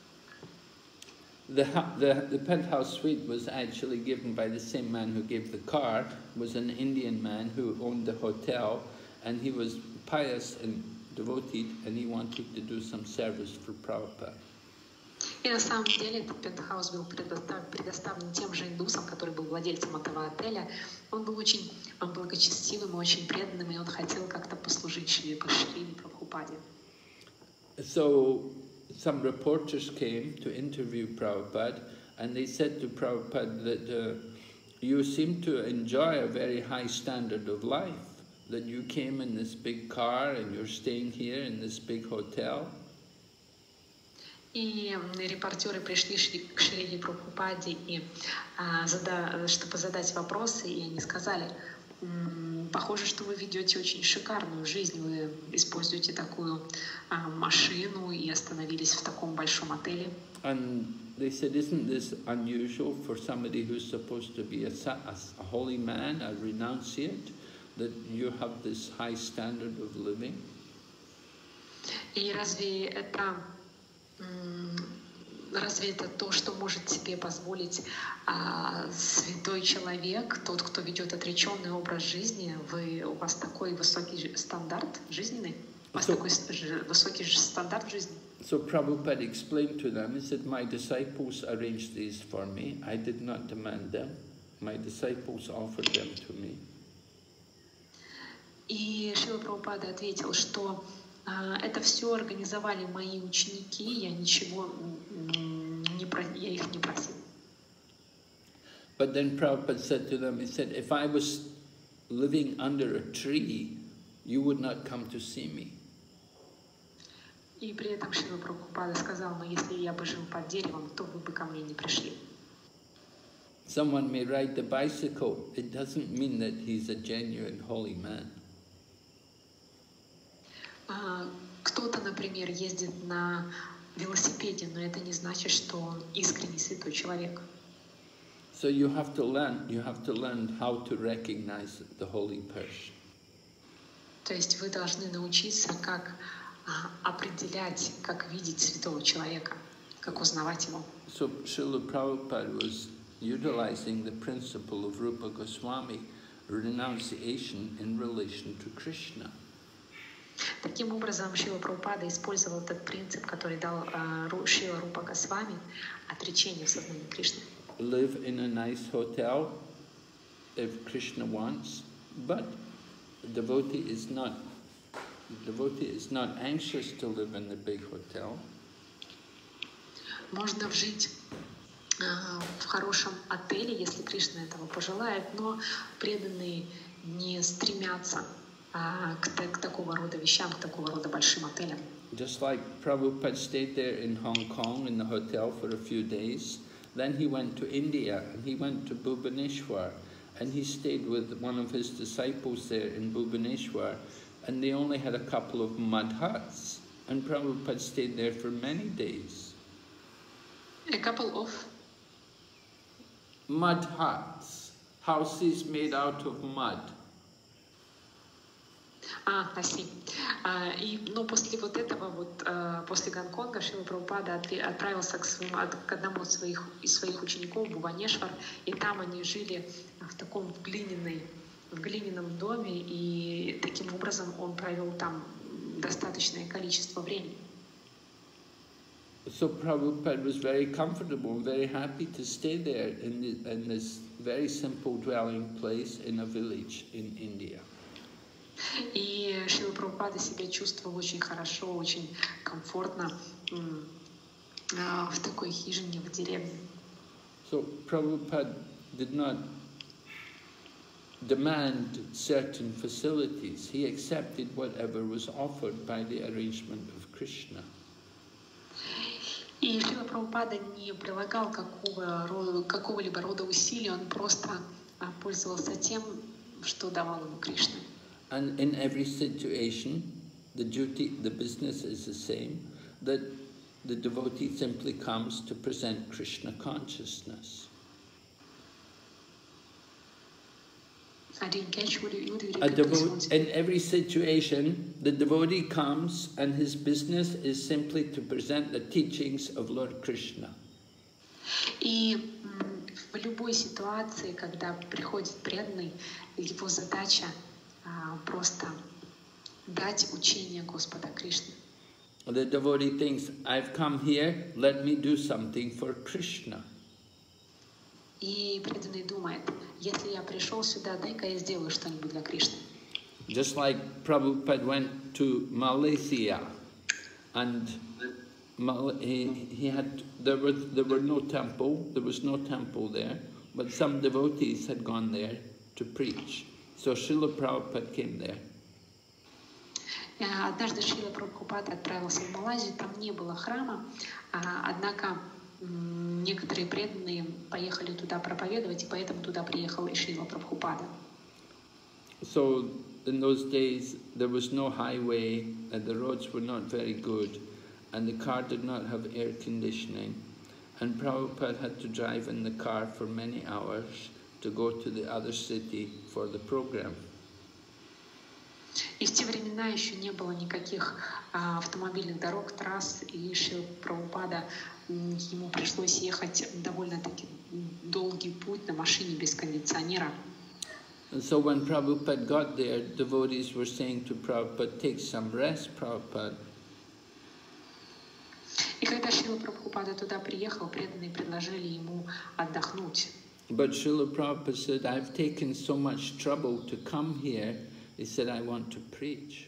The penthouse suite was actually given by the same man who gave the car, was an Indian man who owned the hotel, and he was pious and devoted, and he wanted to do some service for Prabhupada. И на самом деле этот пентхаус был предоставлен тем же индусам, который был владельцем этого отеля. Он был очень благочестивым и очень преданным, и он хотел как-то послужить Шриле Прабхупаде. So some reporters came to interview Prabhupada, and they said to Prabhupada that you seem to enjoy a very high standard of life, that you came in this big car and you're staying here in this big hotel. И репортеры пришли к Шриле Прабхупаде, чтобы задать вопросы, и они сказали: похоже, что вы ведете очень шикарную жизнь, вы используете такую машину и остановились в таком большом отеле. And they said, isn't this unusual for somebody who's supposed to be a holy man, a renunciate, that you have this high standard of living? И разве это то, что может себе позволить святой человек, тот, кто ведет отреченный образ жизни? У вас такой высокий стандарт жизненный? У вас такой высокий стандарт жизни? So Prabhupada explained to them, he said, my disciples arranged these for me. I did not demand them. My disciples offered them to me. И Шрила Прабхупада ответил, что это все организовали мои ученики, я их не просил. But then Prabhupada said to them, he said, if I was living under a tree, you would not come to see me. И при этом Шрила Прабхупада сказал: но если я бы жил под деревом, то вы бы ко мне не пришли. Someone may ride the bicycle. It doesn't mean that he's a genuine holy man. Кто-то, например, ездит на велосипеде, но это не значит, что он искренний святой человек. So you have to learn how to recognize the holy person. То есть вы должны научиться, как определять, как видеть святого человека, как узнавать его. So Srila Prabhupada was utilizing the principle of Rupa Goswami, renunciation in relation to Krishna. Таким образом, Шрила Прабхупада использовал этот принцип, который дал Шрила Рупа Госвами, отречение в сознании Кришны. Live in a nice hotel if Krishna wants, but the devotee is not anxious to live in the big hotel. Можно жить в хорошем отеле, если Кришна этого пожелает, но преданные не стремятся к такого рода вещам, к такого рода большим отелям. Just like Prabhupada stayed there in Hong Kong in the hotel for a few days, then he went to India and he went to Bhubaneswar and he stayed with one of his disciples there in Bhubaneswar, and they only had a couple of mud huts, and Prabhupada stayed there for many days. A couple of mud huts. houses made out of mud. I see. Но после вот этого, после Гонконга, Шрила Прабхупада отправился к одному из своих учеников, Бхуванешвар, и там они жили в глиняном доме, и таким образом он провел там достаточное количество времени. So Prabhupada was very comfortable and very happy to stay there in this very simple dwelling place in a village in India. И Шрила Прабхупада себя чувствовал очень хорошо, очень комфортно в такой хижине в деревне. So Prabhupada did not demand certain facilities. He accepted whatever was offered by the arrangement of Krishna. И Шрила Прабхупада не прилагал какого-либо рода усилий, он просто пользовался тем, что давал ему Кришна. And in every situation, the business is the same, that the devotee simply comes to present Krishna consciousness. I didn't catch, would you repeat this once? In every situation, the devotee comes and his business is simply to present the teachings of Lord Krishna. И в любой ситуации, когда приходит преданный, его задача просто дать учение Господа Кришны. The devotee thinks, I've come here, let me do something for Krishna. И преданный думает, если я пришел сюда, дай-ка я сделаю что-нибудь для Кришны. Just like Prabhupada went to Malaysia, and there was no temple there, but some devotees had gone there to preach. So Srila Prabhupada came there. Однажды Шрила Прабхупада отправился в Малайзию, там не было храма, однако некоторые преданные поехали туда проповедовать, и поэтому туда приехал и Шрила Прабхупада. So in those days there was no highway, and the roads were not very good, and the car did not have air conditioning, and Prabhupada had to drive in the car for many hours to go to the other city for the program. И в те времена еще не было никаких автомобильных дорог, трасс, и Шрила Прабхупада, ему пришлось ехать довольно-таки долгий путь на машине без кондиционера. And so when Prabhupada got there, devotees were saying to Prabhupada, take some rest, Prabhupada. И когда Шрила Прабхупада туда приехал, преданные предложили ему отдохнуть. But Srila Prabhupada said, I've taken so much trouble to come here. He said, I want to preach.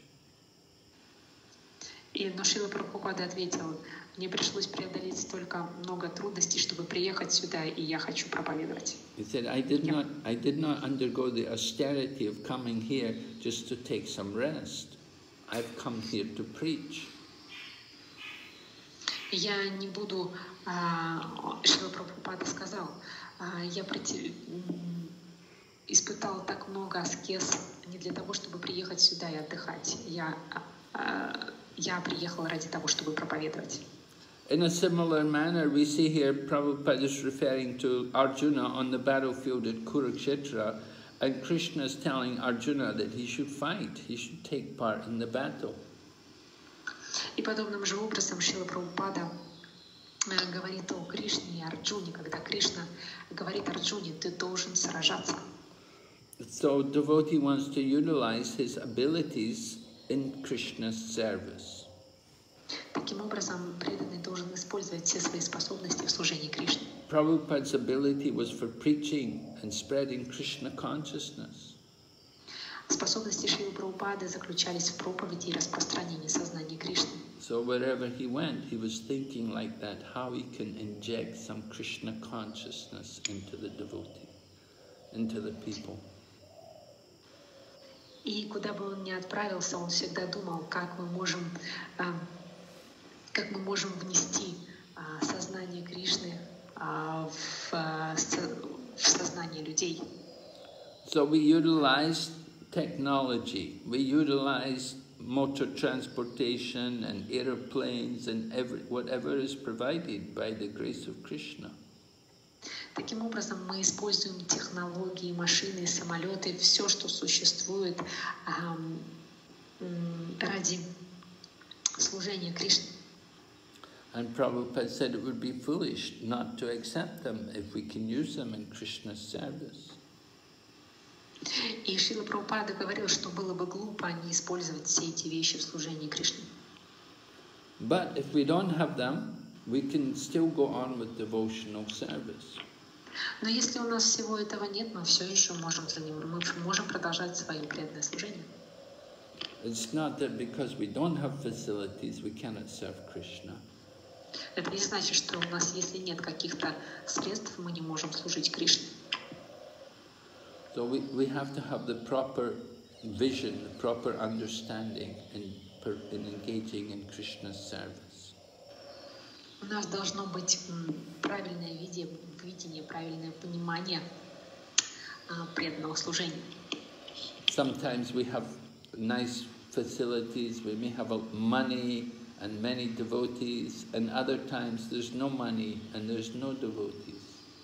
Но Шрила Прабхупада ответил, мне пришлось преодолеть столько много трудностей, чтобы приехать сюда, и я хочу проповедовать. He said, I did not undergo the austerity of coming here just to take some rest. I've come here to preach. Я не буду, Шрила Прабхупада сказал, я испытал так много аскез не для того, чтобы приехать сюда и отдыхать. Я приехал ради того, чтобы проповедовать. In a similar manner, we see here Prabhupada is referring to Arjuna on the battlefield at Kurukshetra, and Krishna is telling Arjuna that he should fight, he should take part in the battle. И подобным же образом Шрила Прабхупада говорит о Кришне и Арджуне, когда Кришна говорит Арджуне, ты должен сражаться. So devotee wants to utilize his abilities in Krishna's service. Таким образом, преданный должен использовать все свои способности в служении Кришне. Prabhupada's ability was for preaching and spreading Krishna consciousness. Способности Шрилы Прабхупады заключались в проповеди и распространении сознания Кришны. So wherever he went, he was thinking like that, how he can inject some Krishna consciousness into the devotee, into the people. И куда бы он ни отправился, он всегда думал, как мы можем внести сознание Кришны в сознание людей. So we utilize technology, we utilize motor transportation and airplanes and whatever is provided by the grace of Krishna. Таким образом, мы используем технологии, машины, самолеты, все, что существует ради служения Кришне. And Prabhupada said it would be foolish not to accept them if we can use them in Krishna's service. И Шрила Прабхупада говорил, что было бы глупо не использовать все эти вещи в служении Кришне. But if we don't have them, we can still go on with devotional service. Но если у нас всего этого нет, мы все еще можем продолжать свое преданное служение. It's not that because we don't have facilities, we cannot serve Krishna. Это не значит, что у нас, если нет каких-то средств, мы не можем служить Кришне. So we have to have the proper vision, the proper understanding in engaging in Krishna's service. У нас должно быть правильное видение, правильное понимание преданного служения. Sometimes we have nice facilities, we may have money and many devotees, and other times there's no money and there's no devotees.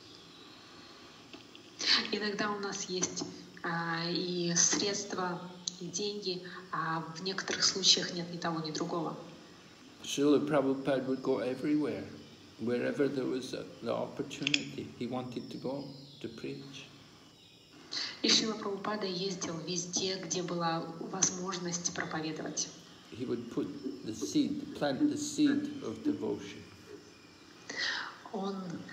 Иногда у нас есть и средства, и деньги, а в некоторых случаях нет ни того, ни другого. Srila Prabhupada would go everywhere, wherever there was the opportunity. He wanted to go to preach. И Шрила Прабхупада ездил везде, где была возможность проповедовать. He would put the seed, plant the seed of devotion. Он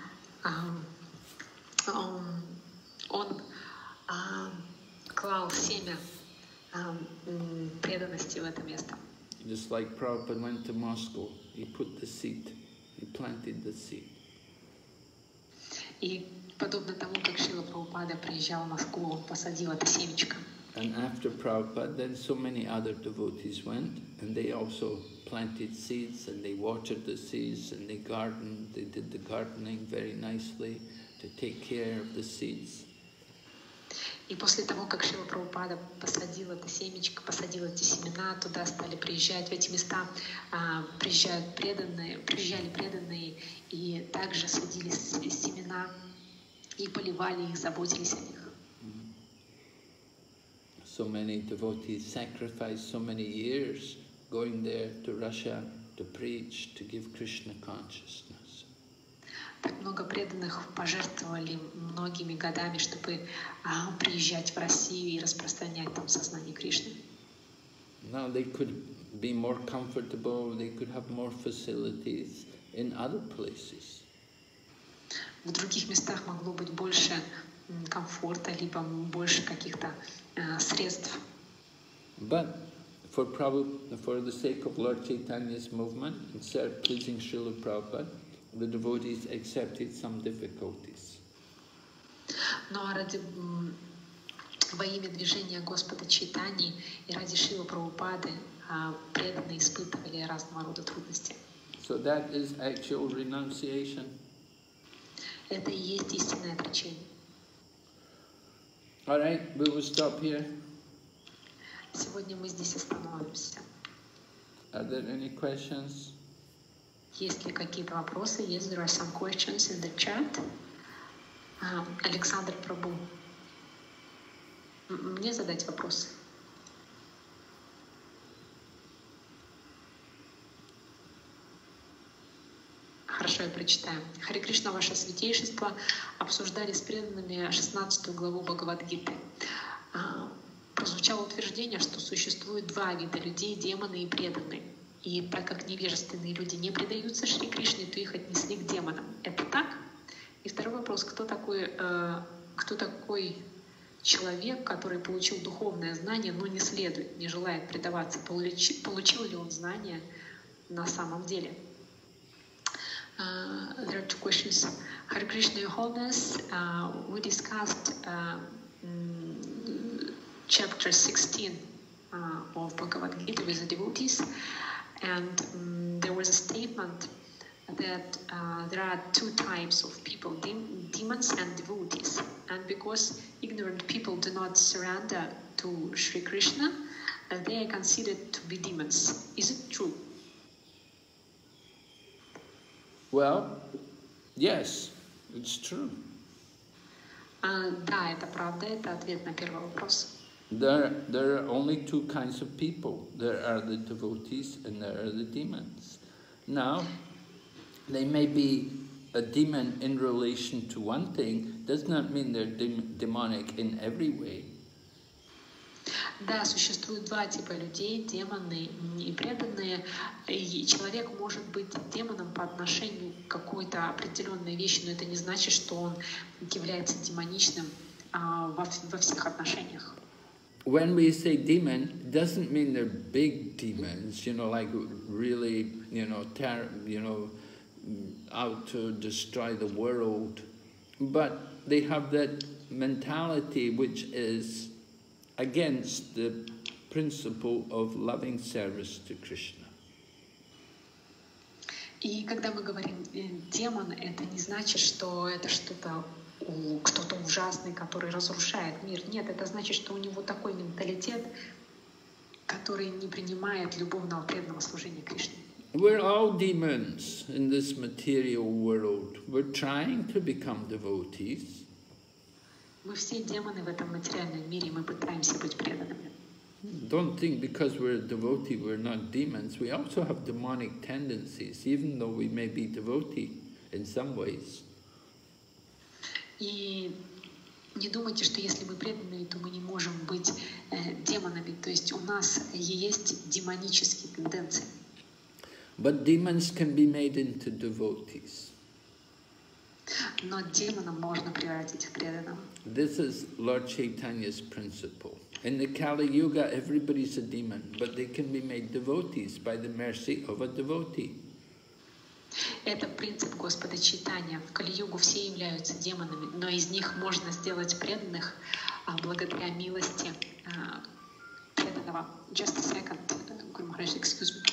клал семя преданности в это место. Just like Prabhupada went to Moscow, he put the seed, he planted the seed. И подобно тому, как Шрила Прабхупада приезжал в Москву, он посадил это семечко. And after Prabhupada, then so many other devotees went, and they also planted seeds, and they watered the seeds, and they gardened, they did the gardening very nicely to take care of the seeds. И после того, как Шрила Прабхупада посадил это семечко, посадил эти семена, туда стали приезжать, в эти места приезжали преданные, и также садили семена, и поливали их, заботились о них. So many devotees sacrificed so many years going there to Russia to preach, to give Krishna consciousness. Так много преданных пожертвовали многими годами, чтобы приезжать в Россию и распространять там сознание Кришны. Now they could be more comfortable, they could have more facilities in other places. В других местах могло быть больше комфорта, либо больше каких-то средств. But for the sake of Lord Chaitanya's movement, instead of pleasing Srila Prabhupada, the devotees accepted some difficulties. Но во имя движения Господа Чайтаньи и ради Шрилы Прабхупады преданные испытывали разного рода трудности. So that is actual renunciation. Это и есть истинное отречение. All right, we will stop here. Сегодня мы здесь остановимся. Are there any questions? Есть ли какие-то вопросы? Yes, there are some questions in the chat. Александр Прабу. Мне задать вопрос? Хорошо, я прочитаю. Харе Кришна, Ваше Святейшество, обсуждали с преданными 16 главу Бхагавад-гиты. Прозвучало утверждение, что существует два вида людей, демоны и преданные. И так как невежественные люди не предаются Шри Кришне, то их отнесли к демонам. Это так? И второй вопрос. Кто такой человек, который получил духовное знание, но не следует, не желает предаваться? Получил ли он знания на самом деле? There are two questions. Hare Krishna, Your Holiness, we discussed chapter 16 of Bhagavad Gita with the devotees, and there was a statement that there are two types of people, demons and devotees. And because ignorant people do not surrender to Sri Krishna, they are considered to be demons. Is it true? Well, yes, it's true. Да, это правда, это ответ на первый вопрос. There are only two kinds of people. There are the devotees and there are the demons. Now, they may be a demon in relation to one thing, does not mean they're demonic in every way. Да, существует два типа людей, демоны и преданные. И человек может быть демоном по отношению к какой-то определенной вещи, но это не значит, что он является демоничным во всех отношениениях. When we say demon, it doesn't mean they're big demons, like really, out to destroy the world. But they have that mentality which is against the principle of loving service to Krishna. И когда мы говорим демон, это не значит, что это кто-то ужасный, который разрушает мир. Нет, это значит, что у него такой менталитет, который не принимает любовного преданного служения Кришне. We're all demons in this material world. We're trying to become devotees. Мы все демоны в этом материальном мире, и мы пытаемся быть преданными. Don't think because we're a devotee we're not demons. We also have demonic tendencies, even though we may be devotee in some ways. И не думайте, что если мы преданные, то мы не можем быть демонами. То есть у нас есть демонические тенденции. But demons can be made into devotees. Но демонам можно превратить в преданного. This is Lord Chaitanya's principle. In the Kali Yuga, everybody's a demon, but they can be made devotees by the mercy of a devotee. Это принцип Господа Чайтанья. В Кали-югу все являются демонами, но из них можно сделать преданных благодаря милости преданного. Just a second, Guru Maharaj, excuse me.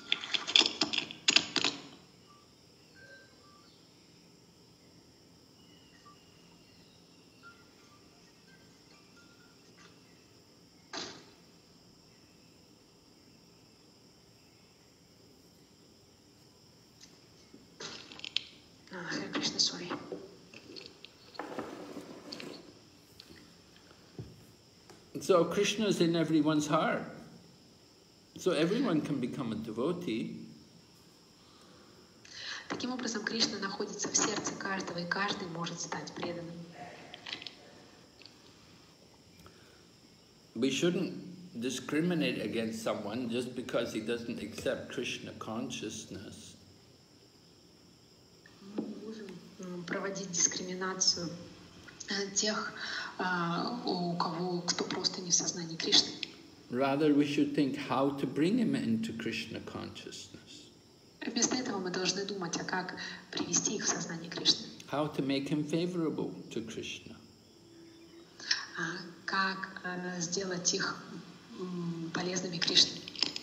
Hare Krishna, sorry. So Krishna is in everyone's heart. So everyone can become a devotee. Таким образом, Кришна находится в сердце каждого, и каждый может стать преданным. We shouldn't discriminate against someone just because he doesn't accept Krishna consciousness. Проводить дискриминацию тех, кто просто не в сознании Кришны. Rather, we should think how to bring him into Krishna consciousness. Вместо этого мы должны думать, а как привести их в сознание Кришны. How to make him favorable to Krishna. Как сделать их полезными Кришне.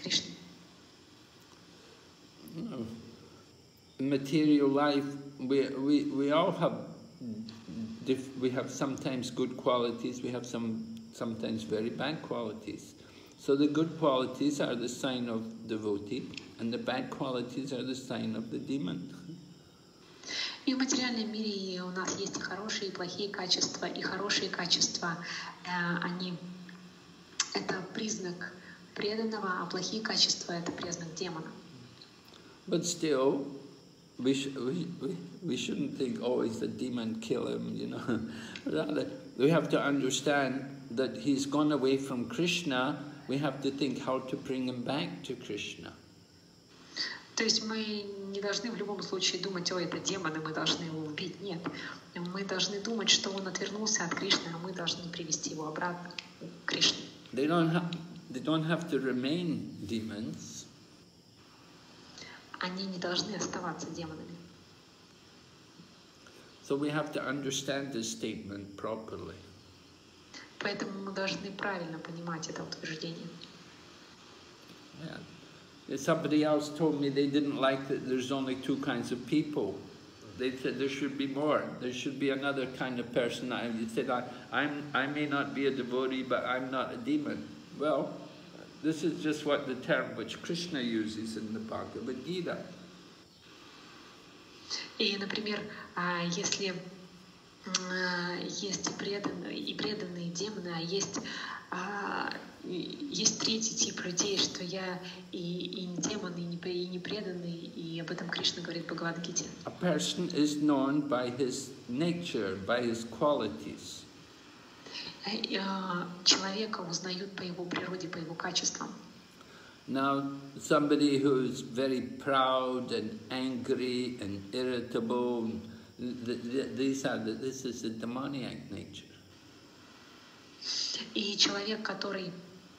In material life, we all have sometimes good qualities, we have sometimes very bad qualities. So the good qualities are the sign of devotee, and the bad qualities are the sign of the demon. И в материальном мире у нас есть и хорошие, и плохие качества. И хорошие качества, это признак преданного, а плохие качества — это признак демона. But still, we shouldn't think, oh, he's a demon, kill him, Rather, we have to understand that he's gone away from Krishna. We have to think how to bring him back to Krishna. То есть мы не должны в любом случае думать, ой, это демон, и мы должны его убить. Нет. Мы должны думать, что он отвернулся от Кришны, а мы должны привести его обратно к Кришне. They don't have to remain demons. Они не должны оставаться демонами. So we have to understand this statement properly. Поэтому мы должны правильно понимать это утверждение. Yeah. Somebody else told me they didn't like that there's only two kinds of people. They said there should be more. There should be another kind of person. He said, I may not be a devotee, but I'm not a demon. Well, this is just what the term which Krishna uses in the Bhagavad Gita. И, например, если есть и преданные демоны, а есть третий тип людей, что я и не демон, и не преданный, и об этом Кришна говорит в Бхагавад-гите. A person is known by his nature, by his qualities. Человека узнают по его природе, по его качествам. Now, somebody who's very proud and angry and irritable, this is the demoniac nature. И человек, который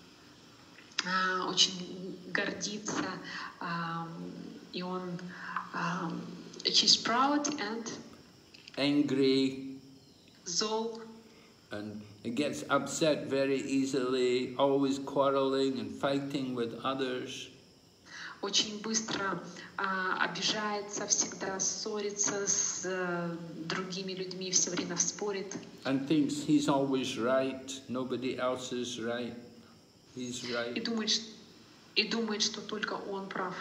очень гордится, и он he's proud and angry, зол, and he gets upset very easily, always quarreling and fighting with others. Очень быстро обижается, всегда ссорится с другими людьми, все время спорит. And thinks he's always right, nobody else is right, he's right. И думает, что только он прав.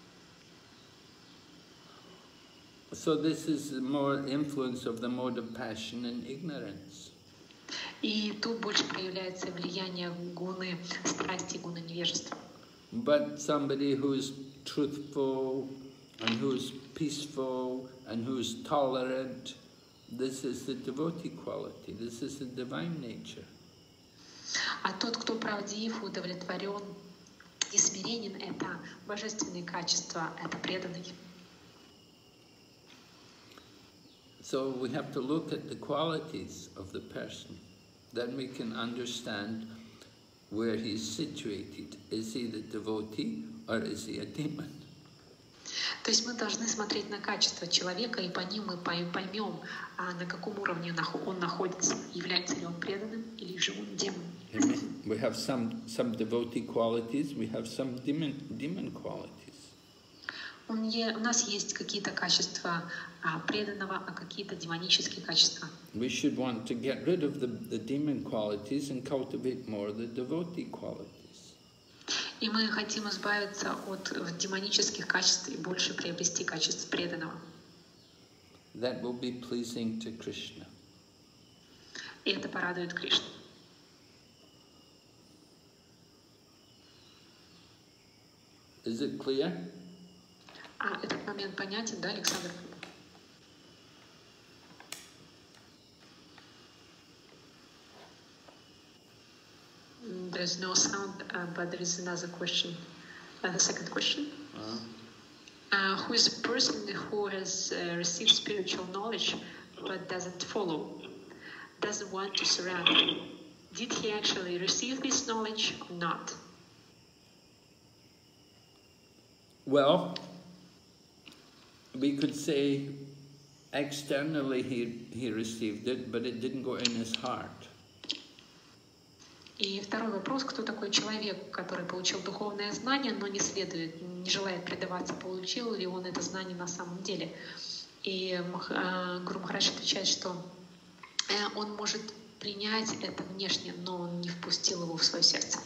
So this is the more influence of the mode of passion and ignorance. И тут больше проявляется влияние гуны страсти, гуны невежества. But somebody who's truthful and who's peaceful and who's tolerant, this is the devotee quality, this is the divine nature. А тот, кто правдив, удовлетворен и смиренен, это божественные качества, это преданный. So we have to look at the qualities of the person. Then we can understand where he's situated. Is he the devotee or is he a demon? То есть мы должны смотреть на качество человека, и по ним мы поймем, на каком уровне он находится, является ли он преданным или же он демоном. We have some devotee qualities, we have some demon qualities. У нас есть какие-то качества преданного, а какие-то демонические качества. We should want to get rid of the demon qualities and cultivate more the devotee qualities. И мы хотим избавиться от демонических качеств и больше приобрести качеств преданного. That will be pleasing to Krishna. И это порадует Кришну. Is it clear? Этот момент понятен, да, Александр? There's no sound, but there is another question. The second question. Who is a person who has received spiritual knowledge but doesn't follow, doesn't want to surrender? Did he actually receive this knowledge or not? Well, we could say externally he received it, but it didn't go in his heart. И второй вопрос, кто такой человек, который получил духовное знание, но не следует, не желает предаваться, получил ли он это знание на самом деле. И Гуру Махарадж отвечает, что он может принять это внешне, но он не впустил его в свое сердце.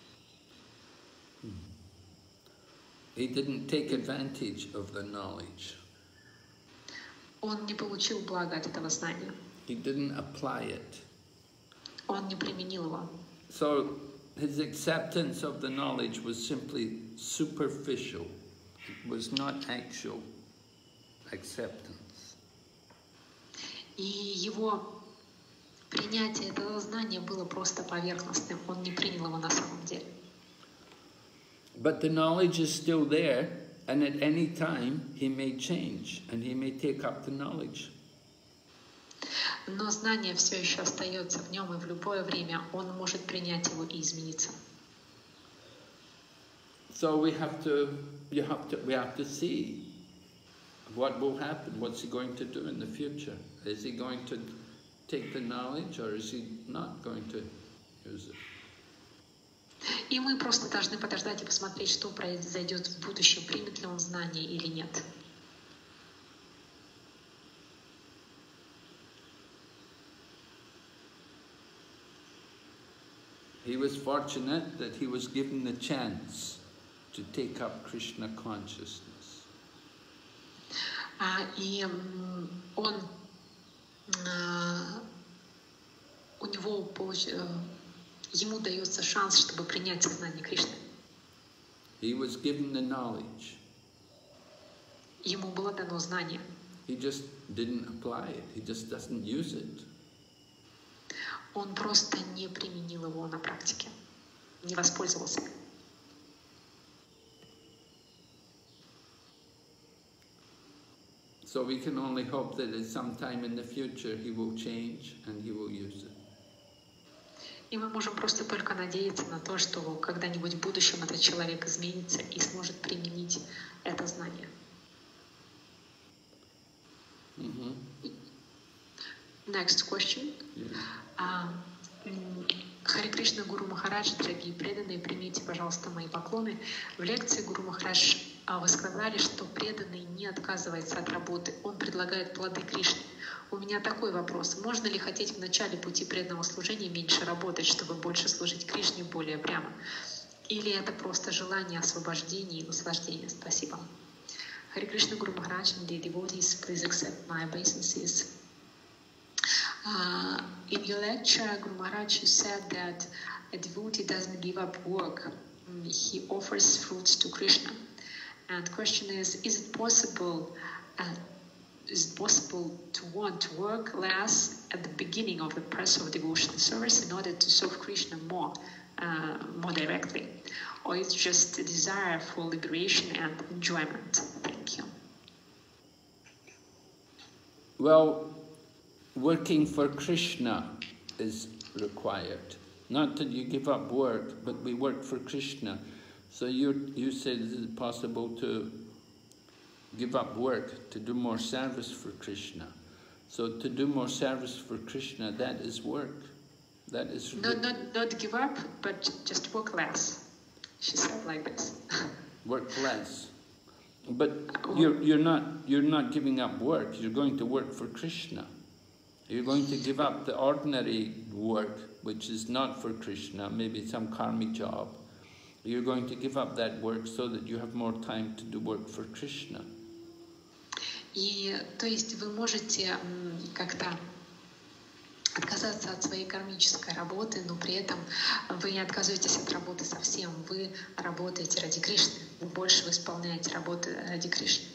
He didn't take advantage of the knowledge. Он не получил блага от этого знания. He didn't apply it. Он не применил его. So his acceptance of the knowledge was simply superficial. It was not actual acceptance. И его принятие этого знания было просто поверхностным. Он не принял его на самом деле. But the knowledge is still there, and at any time he may change and he may take up the knowledge. Но знание все еще остается в нем, и в любое время он может принять его и измениться. So we have to see what will happen. What's he going to do in the future? Is he going to take the knowledge, or is he not going to use it? И мы просто должны подождать и посмотреть, что произойдет в будущем, примет ли он знание или нет. He was fortunate that he was given the chance to take up Krishna consciousness. И он ему дается шанс, чтобы принять сознание Кришны. He was given the knowledge. Ему было дано знание. He just didn't apply it. He just doesn't use it. Он просто не применил его на практике, не воспользовался. So we can only hope that at some time in the future he will change and he will use it. И мы можем просто только надеяться на то, что когда-нибудь в будущем этот человек изменится и сможет применить это знание. Next question. Харе Кришна, Гуру Махарадж, дорогие преданные, примите, пожалуйста, мои поклоны. В лекции Гуру Махарадж вы сказали, что преданный не отказывается от работы, он предлагает плоды Кришны. У меня такой вопрос. Можно ли хотеть в начале пути преданного служения меньше работать, чтобы больше служить Кришне более прямо? Или это просто желание освобождения и наслаждения? Спасибо. Харе Кришна, Гуру Махарадж, and the devotees, please accept my obeisances. In your lecture, Guru Maharaj, you said that a devotee doesn't give up work. He offers fruits to Krishna. And the question is it possible to want to work less at the beginning of the process of devotional service in order to serve Krishna more directly? Or it's just a desire for liberation and enjoyment? Thank you. Well, working for Krishna is required. Not that you give up work, but we work for Krishna. So you said is it possible to give up work to do more service for Krishna. So to do more service for Krishna, that is work. That is not give up, but just work less. She said like this. Work less. But you're not giving up work. You're going to work for Krishna. You're going to give up the ordinary work, which is not for Krishna, maybe some karmic job. You're going to give up that work so that you have more time to do work for Krishna. И то есть вы можете как-то отказаться от своей кармической работы, но при этом вы не отказываетесь от работы совсем. Вы работаете ради Кришны. Вы больше исполняете работы ради Кришны.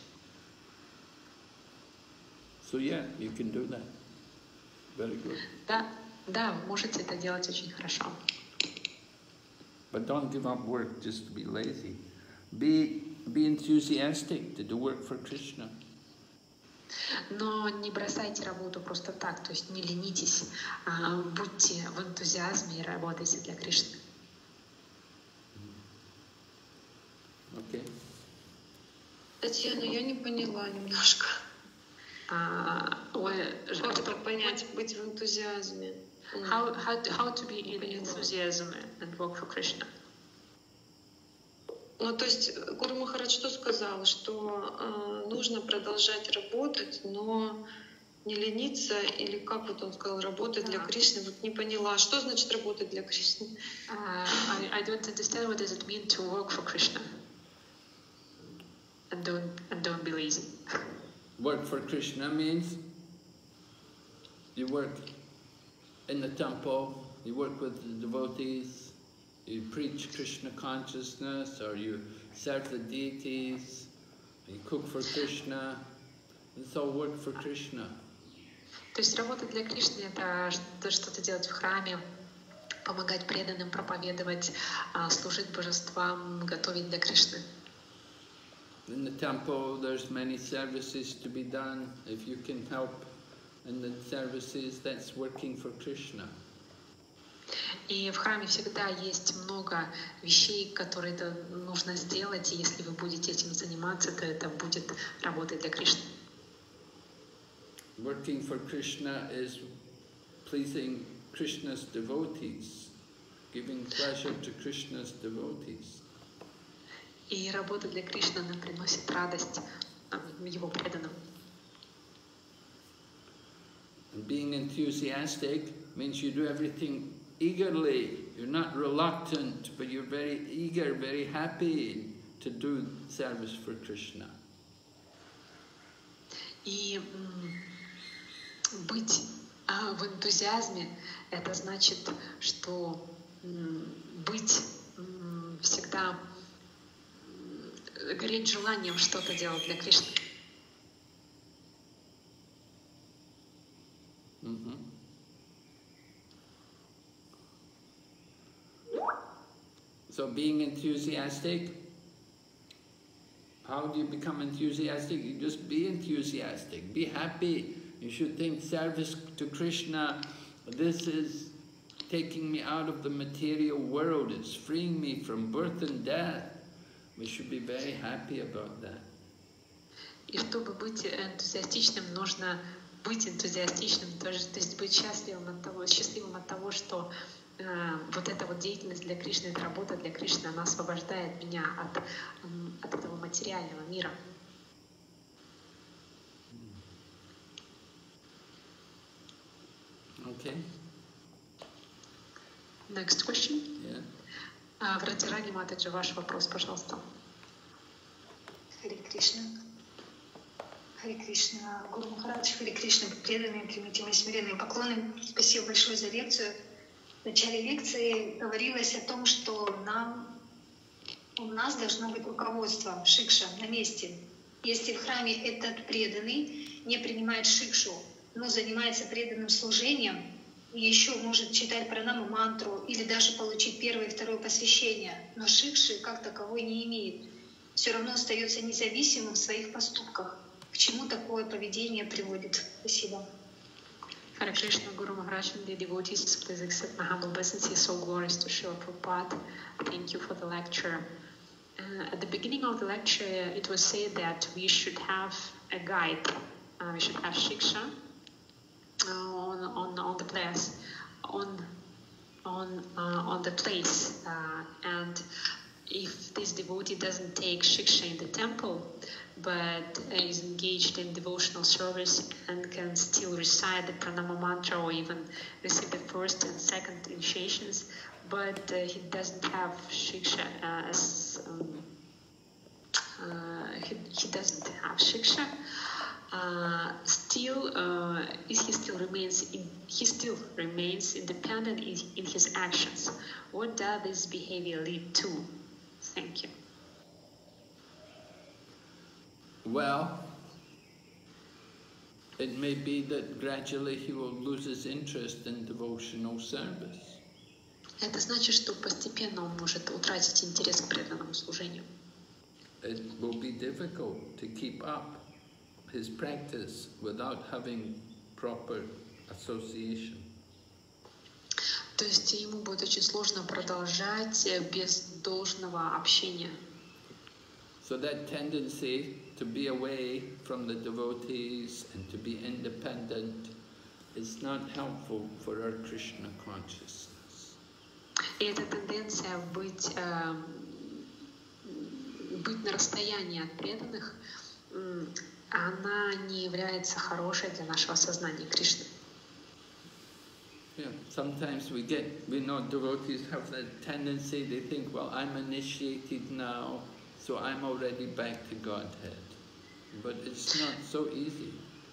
So yeah, you can do that. Very good. Да, вы можете это делать очень хорошо. But don't give up work just to be lazy. Be enthusiastic to do work for Krishna. Но не бросайте работу просто так, то есть не ленитесь, будьте в энтузиазме и работайте для Кришны. Okay. Татьяна, я не поняла немножко. Как понять, быть в энтузиазме? How to be in enthusiasm and work for Krishna? Ну, то есть Гуру Махарадж что сказал? Что нужно продолжать работать, но не лениться, или как вот он сказал, работать для Кришны? Вот не поняла. Что значит работать для Кришны? I don't understand what does it mean to work for Krishna. And don't be lazy. Work for Krishna means you work in the temple, you work with the devotees, you preach Krishna consciousness, or you serve the deities, you cook for Krishna. It's all work for Krishna. То есть работа для Кришны — это что-то делать в храме, помогать преданным, проповедовать, служить божествам, готовить для Кришны. In the temple, there's many services to be done. If you can help in the services, that's working for Krishna. И в храме всегда есть много вещей, которые нужно сделать, и если вы будете этим заниматься, то это будет работать для Кришны. Working for Krishna is pleasing Krishna's devotees, giving pleasure to Krishna's devotees. И работа для Кришны, она приносит радость его преданным. And being enthusiastic means you do everything eagerly. You're not reluctant, but you're very eager, very happy to do service for Krishna. И Быть в энтузиазме — это значит, что быть всегда гореть желанием что-то делать для Кришны. So being enthusiastic, how do you become enthusiastic? You just be enthusiastic, be happy. You should think service to Krishna, this is taking me out of the material world, it's freeing me from birth and death. We should be very happy about that. И чтобы быть энтузиастичным, нужно быть энтузиастичным, то есть быть счастливым от того, что вот эта вот деятельность для Кришны, эта работа для Кришны, она освобождает меня от этого материального мира. Okay. Next question. Yeah. Врадирани Матаджи, ваш вопрос, пожалуйста. Харе Кришна. Харе Кришна. Гуру Махарадж, Харе Кришна, преданные, примите мои смиренные поклоны. Спасибо большое за лекцию. В начале лекции говорилось о том, что у нас должно быть руководство, шикша, на месте. Если в храме этот преданный не принимает шикшу, но занимается преданным служением, и еще может читать пранаму мантру или даже получить первое и второе посвящение, но шикши как таковой не имеет, все равно остается независимым в своих поступках. К чему такое поведение приводит? Спасибо. Hare Krishna, Guru Maharaj, and the devotees, please accept my humble obeisances. So glorious to Srila Prabhupada. Thank you for the lecture. At the beginning of the lecture, it was said that we should have a guide. We should have shiksha on the place, on the place, and if this devotee doesn't take shiksha in the temple, but is engaged in devotional service and can still recite the pranama mantra or even receive the first and second initiations, but he doesn't have shiksha he doesn't have shiksha, he still remains independent in his actions. What does this behavior lead to? Thank you. Well, it may be that gradually he will lose his interest in devotional service. Это значит, что постепенно он может утратить интерес к преданному служению. It will be difficult to keep up his practice without having proper association. То есть ему будет очень сложно продолжать без должного общения. So that tendency to be away from the devotees and to be independent is not helpful for our Krishna consciousness. И эта тенденция быть на расстоянии от преданных, она не является хорошей для нашего сознания Кришны. Yeah, sometimes we know devotees have that tendency, they think, well, I'm initiated now, so I'm already back to Godhead. But it's not so easy.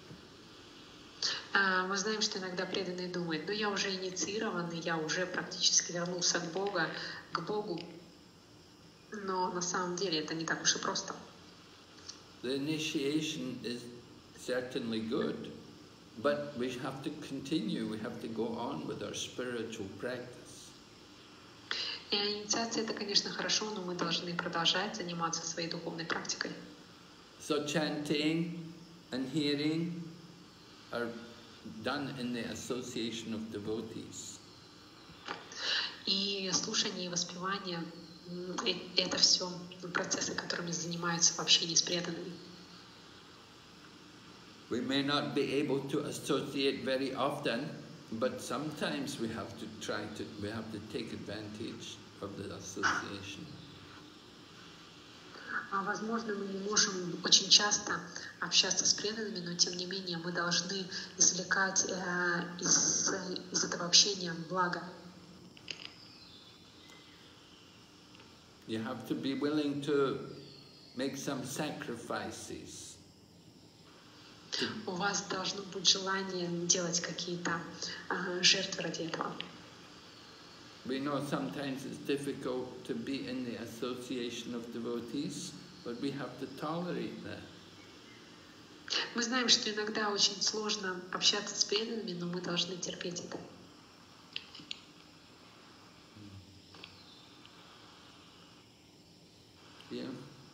Мы знаем, что иногда преданные думают, я уже инициирован, я уже практически вернулся к Богу, но на самом деле это не так уж и просто. The initiation is certainly good, but we have to continue, we have to go on with our spiritual practice. И инициация это, конечно, хорошо, но мы должны продолжать заниматься своей духовной практикой. So chanting and hearing are done in the association of devotees. И слушание и воспевание — это все процессы, которыми занимаются в общении с преданными. We may not be able to associate very often, but sometimes we have to take advantage of the association. Возможно, мы не можем очень часто общаться с преданными, но тем не менее мы должны извлекать из этого общения благо. You have to be willing to make some sacrifices. У вас должно быть желание делать какие-то жертвы ради этого. We know sometimes it's difficult to be in the association of devotees, but we have to tolerate that. Мы знаем, что иногда очень сложно общаться с преданными, но мы должны терпеть это. Yeah.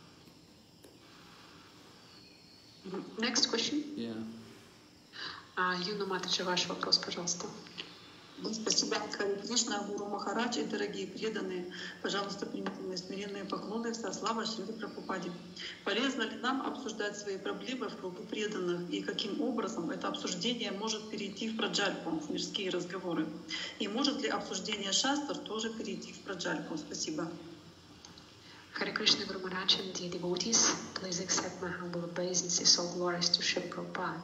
Next question. Yeah. Юна Матаджи, ваш вопрос, пожалуйста. Спасибо, Хари Кришна, Гуру Махарадж и дорогие преданные. Пожалуйста, примите мои смиренные поклоны со славой Шрила Прабхупаде. Полезно ли нам обсуждать свои проблемы в кругу преданных и каким образом это обсуждение может перейти в праджальпу, в мирские разговоры? И может ли обсуждение шастр тоже перейти в праджальпу? Спасибо. Hare Krishna, Guru Maharaj and dear devotees, please accept my humble obeisances, all glories to Srila Prabhupada.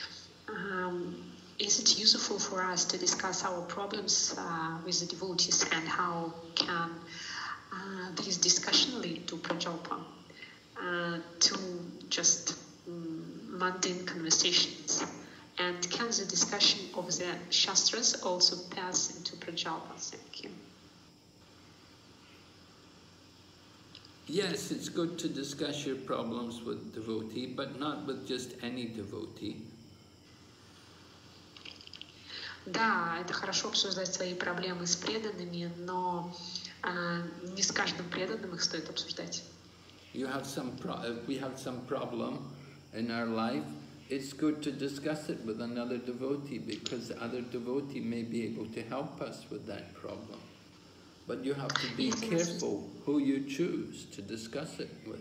Is it useful for us to discuss our problems with the devotees, and how can this discussion lead to prajalpa, to just mundane conversations? And can the discussion of the shastras also pass into prajalpa? Thank you. Yes, it's good to discuss your problems with devotee, but not with just any devotee. Да, это хорошо обсуждать свои проблемы с преданными, но не с каждым преданным их стоит обсуждать. If we have some problem in our life, it's good to discuss it with another devotee, because the other devotee may be able to help us with that problem. But you have to be careful who you choose to discuss it with.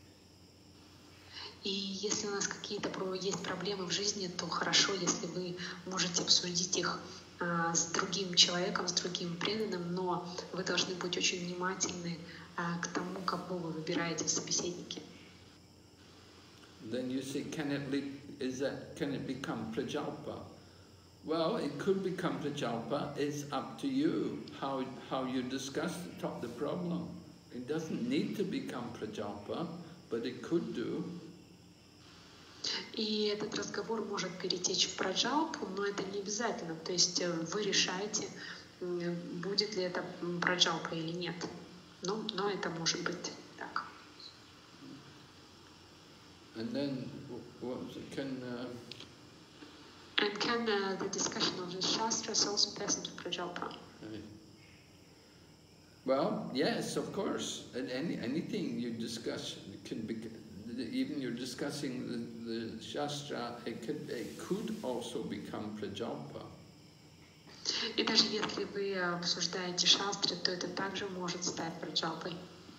И если у нас какие-то есть проблемы в жизни, то хорошо, если вы можете обсудить их с другим человеком, с другим преданным, но вы должны быть очень внимательны к тому, кого вы выбираете в собеседнике. Then you say, can it become prajalpa? Well, it could become prajalpa. It's up to you how you discuss the problem. It doesn't need to become prajalpa, but it could do. И этот разговор может перетечь в праджалпу, но это не обязательно. То есть вы решаете, будет ли это праджалпа или нет. Но это может быть так. And then, can the discussion of the shastras also pass into prajalpa? Well, yes, of course. And anything you discuss can be. Even you're discussing the shastra, it could also become prajalpa. И даже если вы обсуждаете шастры, то это также может стать праджалпой.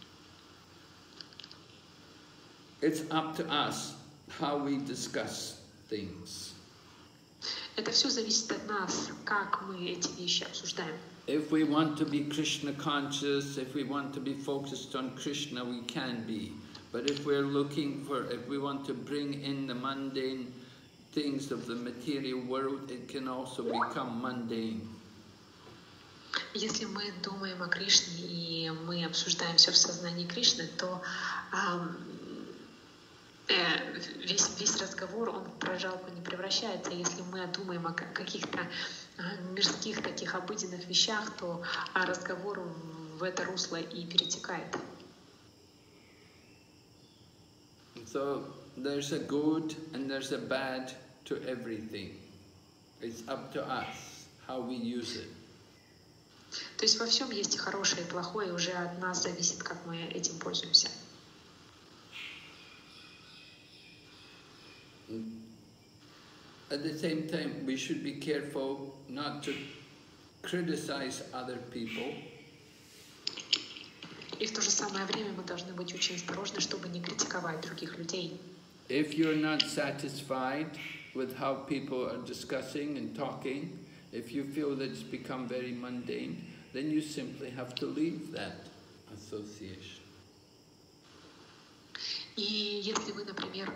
It's up to us how we discuss things. Это все зависит от нас, как мы эти вещи обсуждаем. If we want to be Krishna conscious, if we want to be focused on Krishna, we can be. But if we want to bring in the mundane things of the material world, it can also become mundane. Если мы думаем о Кришне и мы обсуждаем все в сознании Кришны, то весь разговор, он в праджалпу не превращается. Если мы думаем о каких-то мирских таких обыденных вещах, то разговор в это русло и перетекает. So there's a good and there's a bad to everything. It's up to us how we use it. То есть во всем есть и хорошее, и плохое, и уже от нас зависит, как мы этим пользуемся. At the same time, we should be careful not to criticize other people. И в то же самое время мы должны быть очень осторожны, чтобы не критиковать других людей. If you're not satisfied with how people are discussing and talking, if you feel that it's become very mundane, then you simply have to leave that association. И если вы, например,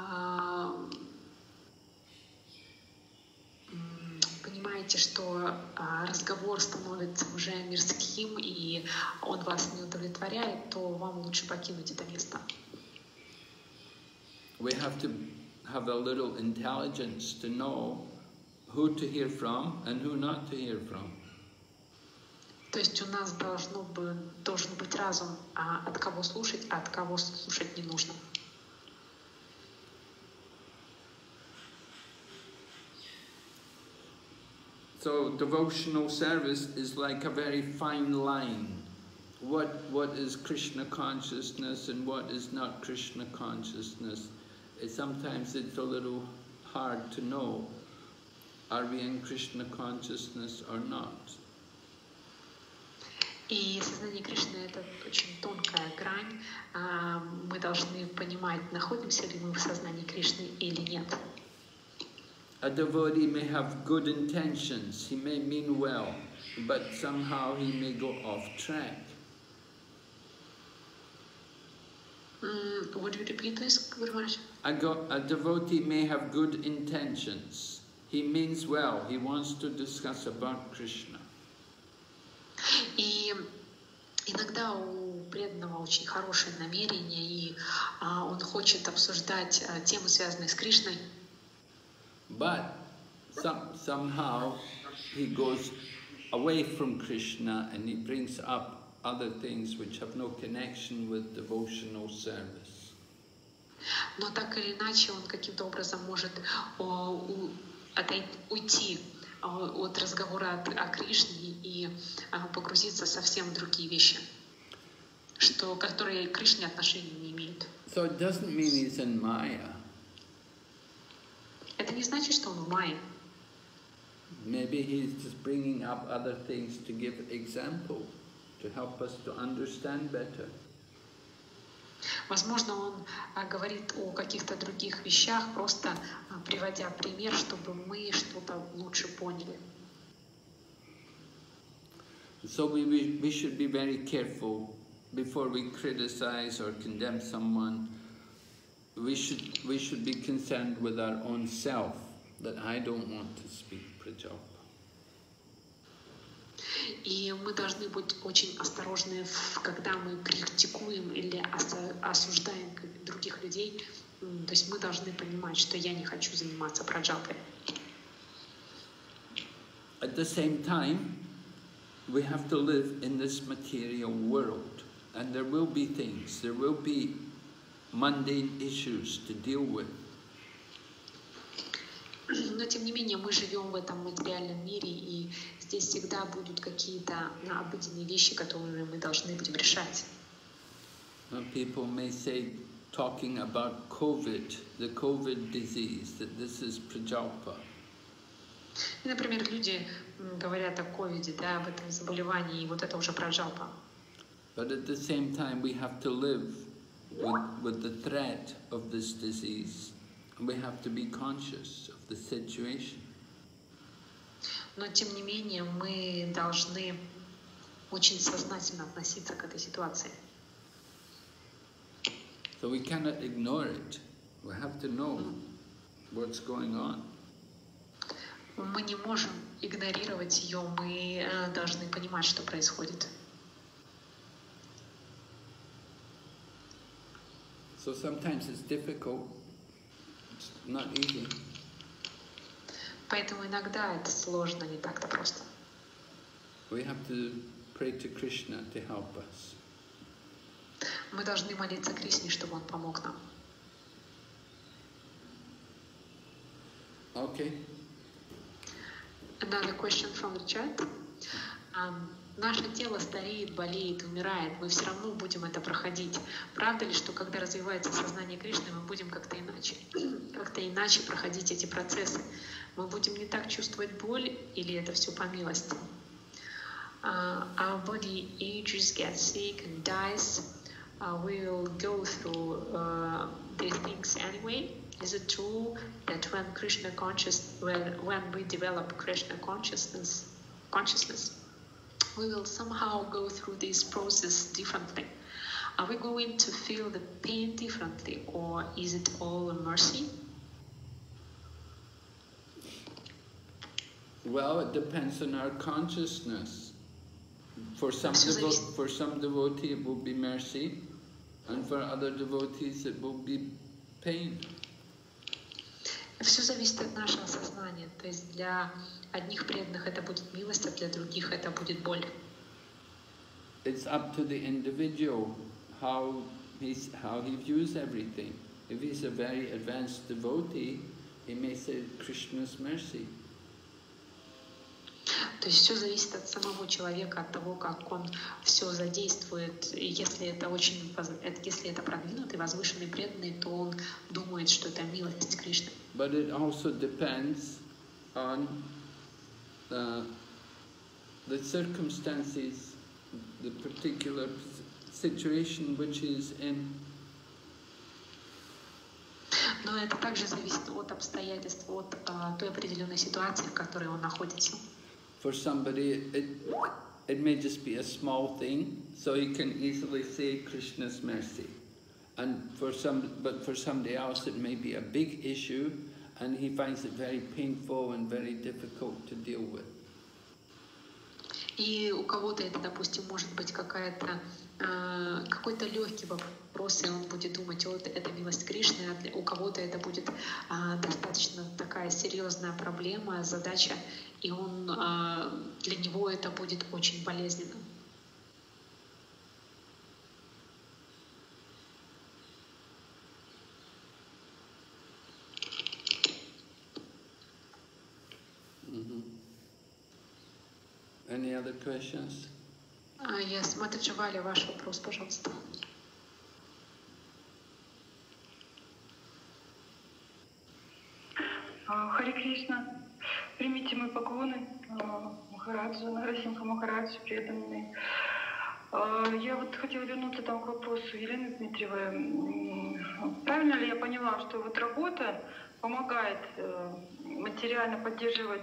понимаете, что разговор становится уже мирским и он вас не удовлетворяет, то вам лучше покинуть это место. We have to have a little intelligence to know who to hear from and who not to hear from. То есть у нас должен быть разум, от кого слушать, а от кого слушать не нужно. So devotional service is like a very fine line. What is Krishna consciousness and what is not Krishna consciousness? Sometimes it's a little hard to know. Are we in Krishna consciousness or not? И сознание Кришны — это очень тонкая грань. Мы должны понимать, находимся ли мы в сознании Кришны или нет. A devotee may have good intentions, he may mean well, but somehow he may go off track. Would you repeat this, Guru Maharaj? A devotee may have good intentions. He means well, he wants to discuss about Krishna. И иногда у преданного очень хорошее намерение, и он хочет обсуждать темы, связанные с Кришной. But somehow he goes away from Krishna and he brings up other things which have no connection with devotional service. Но так или иначе он каким-то образом может уйти от разговора о Кришне и погрузиться совсем в другие вещи, которые к Кришне отношения не имеют. So it doesn't mean he's in Maya. Это не значит, что он в майе. Maybe he's just bringing up other things to give example, to help us to understand better. Возможно, он говорит о каких-то других вещах, просто приводя пример, чтобы мы что-то лучше поняли. So we should be very careful before we criticize or condemn someone. We should be concerned with our own self, that I don't want to speak Prajalpa. И мы должны быть очень осторожны, когда мы критикуем или осуждаем других людей. То есть мы должны понимать, что я не хочу заниматься праджапой. At the same time, we have to live in this material world, and there will be things, there will be mundane issues to deal with. Но тем не менее мы живем в этом материальном мире, и здесь всегда будут какие-то обыденные вещи, которые мы должны будем решать. People may say, talking about COVID, the COVID disease, that this is Prajalpa. И, например, люди говорят о ковиде, да, об этом заболевании, и вот это уже праджапа. But at the same time, we have to live with the threat of this disease, and we have to be conscious of the situation. Но тем не менее мы должны очень сознательно относиться к этой ситуации. So we cannot ignore it. We have to know what's going on. Мы не можем игнорировать ее, мы должны понимать, что происходит. So sometimes it's difficult, it's not easy. Поэтому иногда это сложно, не так-то просто. We have to pray to Krishna to help us. Мы должны молиться Кришне, чтобы он помог нам. Okay. Another question from the chat. Наше тело стареет, болеет, умирает. Мы все равно будем это проходить. Правда ли, что когда развивается сознание Кришны, мы будем как-то иначе проходить эти процессы? Мы будем не так чувствовать боль, или это все по милости? Our body ages, gets sick and dies. We will go through these things anyway. Is it true that when we develop Krishna consciousness, we will somehow go through this process differently? Are we going to feel the pain differently, or is it all a mercy? Well, it depends on our consciousness. For some devotee it will be mercy, and for other devotees it will be pain. Все зависит от нашего сознания. То есть для одних преданных это будет милость, а для других это будет боль. It's up to the individual how he views everything. If he's a very advanced devotee, he may say Krishna's mercy. То есть все зависит от самого человека, от того, как он все задействует. И если это продвинутый, возвышенный, преданный, то он думает, что это милость Кришны. But it also depends on the circumstances, the particular situation which is in. Но это также зависит от обстоятельств, от той определенной ситуации, в которой он находится. For somebody, it may just be a small thing, so he can easily say Krishna's mercy. But for somebody else, it may be a big issue, and he finds it very painful and very difficult to deal with. И у кого-то это, допустим, может быть какой-то легкий вопрос, и он будет думать, вот это милость Кришны, а у кого-то это будет достаточно такая серьезная проблема, задача, и для него это будет очень болезненно. Any other questions? Yes, Матаджи Валя, ваш вопрос, пожалуйста. Харе Кришна, примите мои поклоны, Махараджа, Нарасимха Махарадж, преданный. Я вот хотела вернуться там к вопросу Елены Дмитриевой. Правильно ли я поняла, что вот работа помогает материально поддерживать,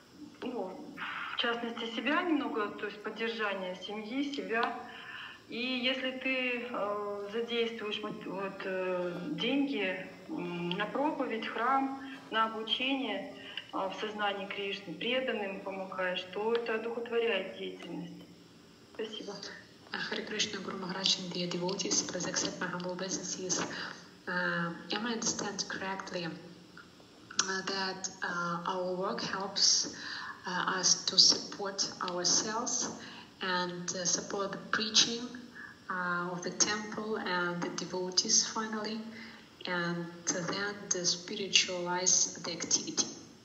в частности, себя немного, то есть поддержание семьи, себя. И если ты задействуешь деньги на проповедь, храм, на обучение в сознании Кришны, преданным помогаешь, то это одухотворяет деятельность. Спасибо. Hare Krishna, Guru Maharaj, and dear devotees, please accept my humble obeisances. Am I understand correctly that our work helps us to support ourselves and support the preaching of the temple and the devotees finally, and then to spiritualize the activity?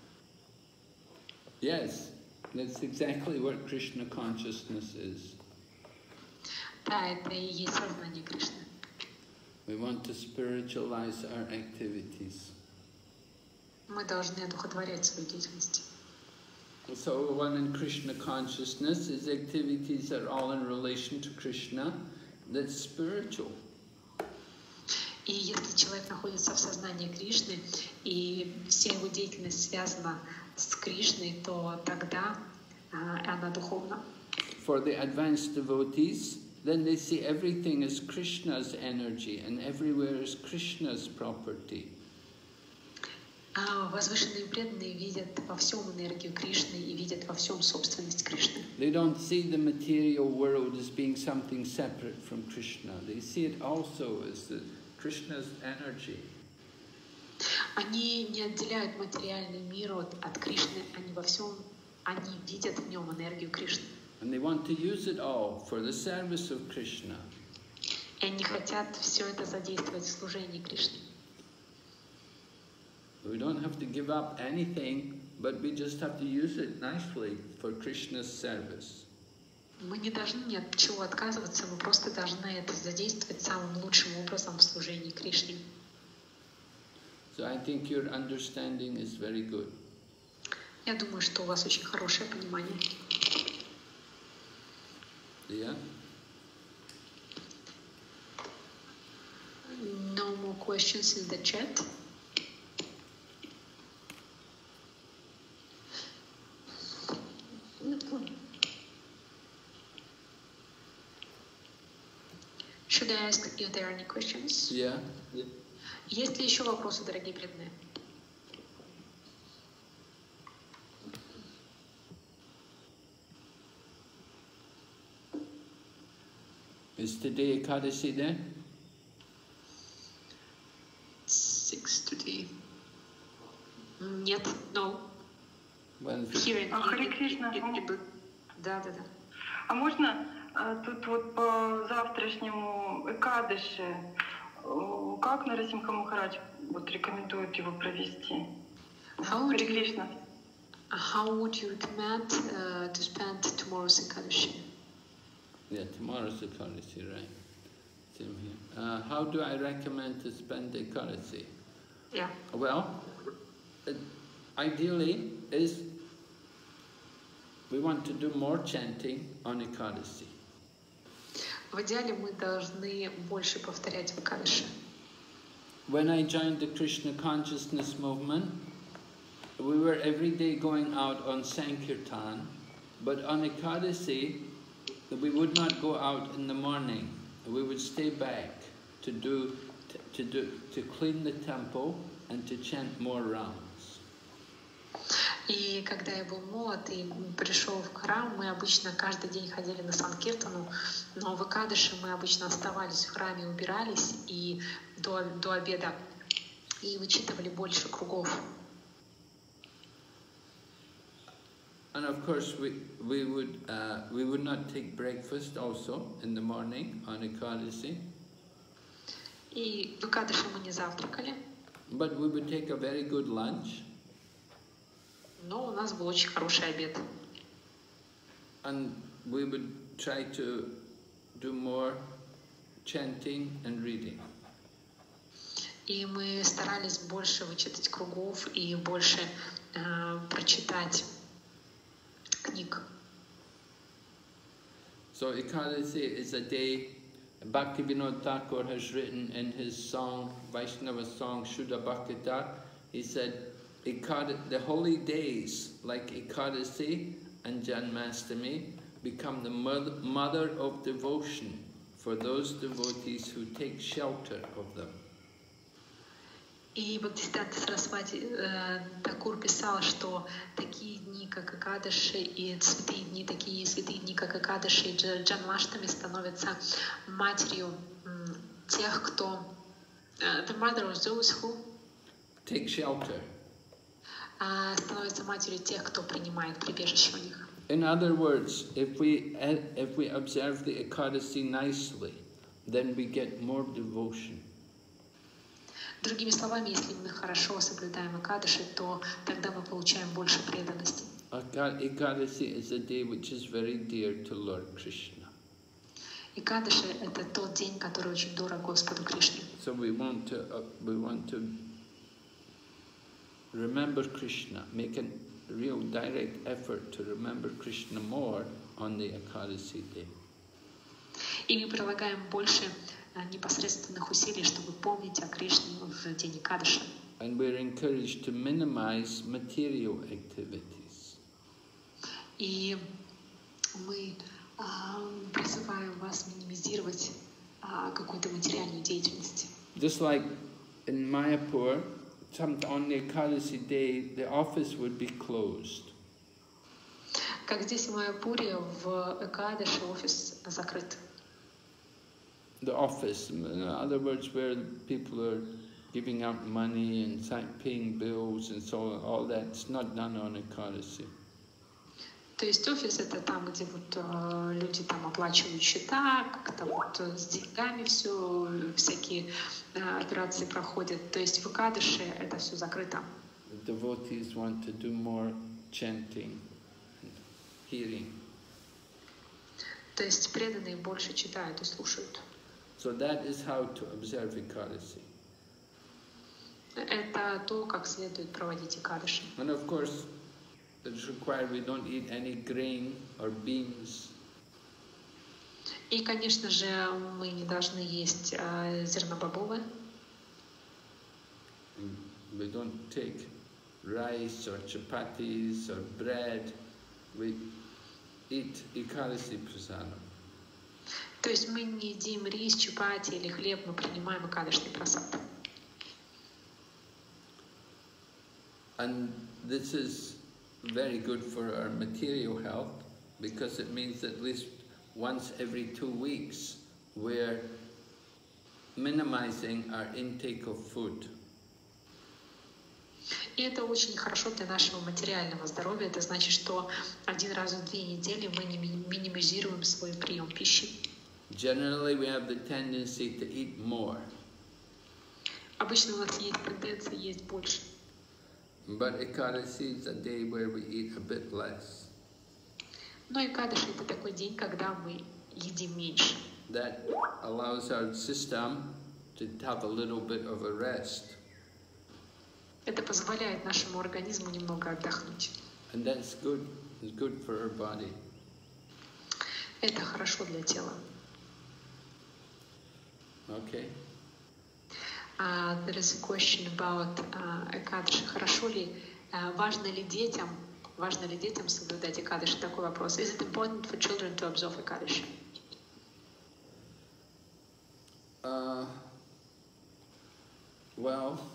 Yes, that's exactly what Krishna consciousness is. Да, это и есть сознание Кришны. We want to spiritualize our activities. Мы должны одухотворять свою деятельность. So one in Krishna consciousness, his activities are all in relation to Krishna. That's spiritual. И если человек находится в сознании Кришны, и вся его деятельность связана с Кришной, то тогда она духовна. For the advanced devotees, then they see everything as Krishna's energy and everywhere is Krishna's property. Возвышенные преданные видят во всем энергию Кришны и видят во всем собственность Кришны. They don't see the material world as being something separate from Krishna. They see it also as Krishna's energy. Они не отделяют материальный мир от Кришны, они видят в нем энергию Кришны. And they want to use it all for the service of Krishna. И они хотят все это задействовать в служении Кришны. We don't have to give up anything, but we just have to use it nicely for Krishna's service. Мы не должны ни от чего отказываться, мы просто должны это задействовать самым лучшим образом в служении Кришне. So I think your understanding is very good. Я думаю, что у вас очень хорошее понимание. Yeah? No more questions in the chat. Should I ask if there are any questions? Yeah? Есть ли еще вопросы, дорогие преданные? Is today Ekadasi there? 6 today. Нет, no. When is it? Here in Харе Кришна. Да. А можно тут вот по завтрашнему Экадыши, как Нарасимха Махарадж вот рекомендует его провести? Харе Кришна. How would you recommend to spend tomorrow's Ekadashi? Yeah, tomorrow's Ekadasi, right? Same here. How do I recommend to spend the Ekadasi? Yeah. Well, ideally is we want to do more chanting on Ekadasi. В идеале мы должны больше повторять в Экадаши. When I joined the Krishna consciousness movement, we were every day going out on Sankirtan, but on Ekadasi, we would not go out in the morning. We would stay back to clean the temple and to chant more rounds. И когда я был молод и пришел в храм, мы обычно каждый день ходили на Санкиртану, но в Экадаши мы обычно оставались в храме, убирались и до обеда и вычитывали больше кругов. And of course, we would not take breakfast also in the morning on Ekadasi. И в Экадаши мы не завтракали, But we would take a very good lunch. но у нас был очень хороший обед. And we would try to do more chanting and reading. И мы старались больше вычитать кругов и больше прочитать книг. So Ekadasi is a day, Bhaktivinoda Thakur has written in his song, Vaishnava song, Shuddha Bhaktita, he said, the holy days like Ekadasi and Janmastami become the mother of devotion for those devotees who take shelter of them. И Бхактисиданта Сарасвати Такур писал, что такие дни, как Экадаши, и святые дни, как Экадаши и Джанмаштами, становятся матерью тех, кто... The mother of those who... Take shelter. Становится матерью тех, кто принимает прибежище у них. In other words, if we observe the Ekadasi nicely, then we get more devotion. Другими словами, если мы хорошо соблюдаем Экадаши, то тогда мы получаем больше преданности. Ekadasi is a day which is very dear to Lord Krishna. Экадаши — это тот день, который очень дорог Господу Кришне. So we want to remember Krishna, make a real direct effort to remember Krishna more on the Ekadasi day. И мы прилагаем больше непосредственных усилий, чтобы помнить о Кришне в день Экадаши. And we're encouraged to minimize material activities. И мы призываем вас минимизировать какую-то материальную деятельность. Just like in Mayapur, on the Ekadasi day, the office would be closed. Как здесь в Майяпуре, в Экадаши офис закрыт. The office, in other words, where people are giving out money and paying bills and so on, all that's not done on Ekadasi. То есть офис — это там, где вот люди там оплачивают счета, как-то вот с деньгами все, всякие операции проходят. То есть в Экадаши это все закрыто. The devotees want to do more chanting and hearing. То есть преданные больше читают и слушают. So that is how to observe Ekadasi. Это то, как следует проводить Экадаши. And of course, it's required we don't eat any grain or beans. И, конечно же, мы не должны есть зернобобовые. We don't take rice or chapatis or bread. We eat Ekadasi prasadam. То есть мы не едим рис, чапати или хлеб, мы принимаем Экадашный прасад. And this is very good for our material health because it means at least once every 2 weeks we're minimizing our intake of food. И это очень хорошо для нашего материального здоровья. Это значит, что 1 раз в 2 недели мы не минимизируем свой прием пищи. Generally, we have the tendency to eat more. Обычно у нас есть тенденция есть больше. But Ekadasi is a day where we eat a bit less. Но Экадаши — это такой день, когда мы едим меньше. That allows our system to have a little bit of a rest. Это позволяет нашему организму немного отдохнуть. And that's good. It's good for our body. Это хорошо для тела. Okay. There is a question about Экадаши. Хорошо ли, важно ли детям соблюдать Экадаши? Такой вопрос. Is it important for children to observe Экадаши? Well,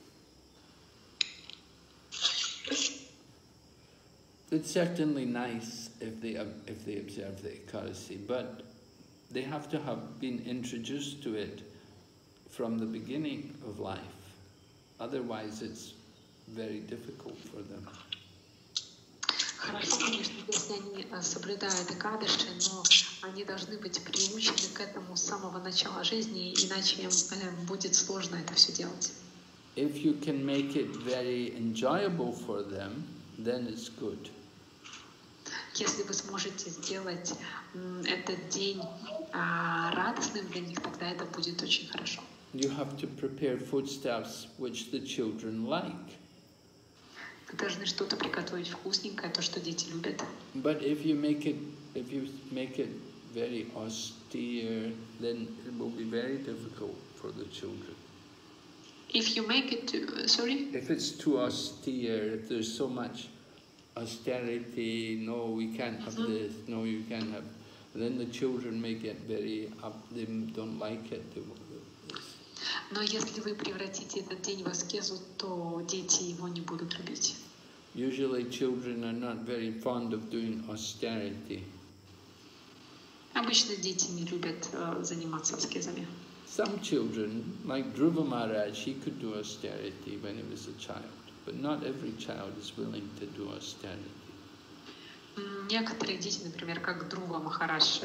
it's certainly nice if they observe the Ekadasi, but they have to have been introduced to it from the beginning of life. Otherwise, it's very difficult for them. Хорошо, конечно, если они соблюдают Экадаши, но они должны быть приучены к этому с самого начала жизни, иначе им будет сложно это все делать. If you can make it very enjoyable for them, then it's good. Если вы сможете сделать этот день радостным для них, тогда это будет очень хорошо. You have to prepare foodstuffs which the children like. Вы должны что-то приготовить вкусненькое, то, что дети любят. But if you make it very austere, then it will be very difficult for the children. If you make it If it's too austere, if there's so much austerity, no, we can't have this, no, you can't have, then the children may get very up, they don't like it. Но если вы превратите этот день в аскезу, то дети его не будут любить. Usually children are not very fond of doing austerity. Обычно дети не любят заниматься аскезами. Some children, like Dhruva Maharaj, he could do austerity when he was a child, but not every child is willing to do austerity. Некоторые дети, например, как Dhruva Махарадж,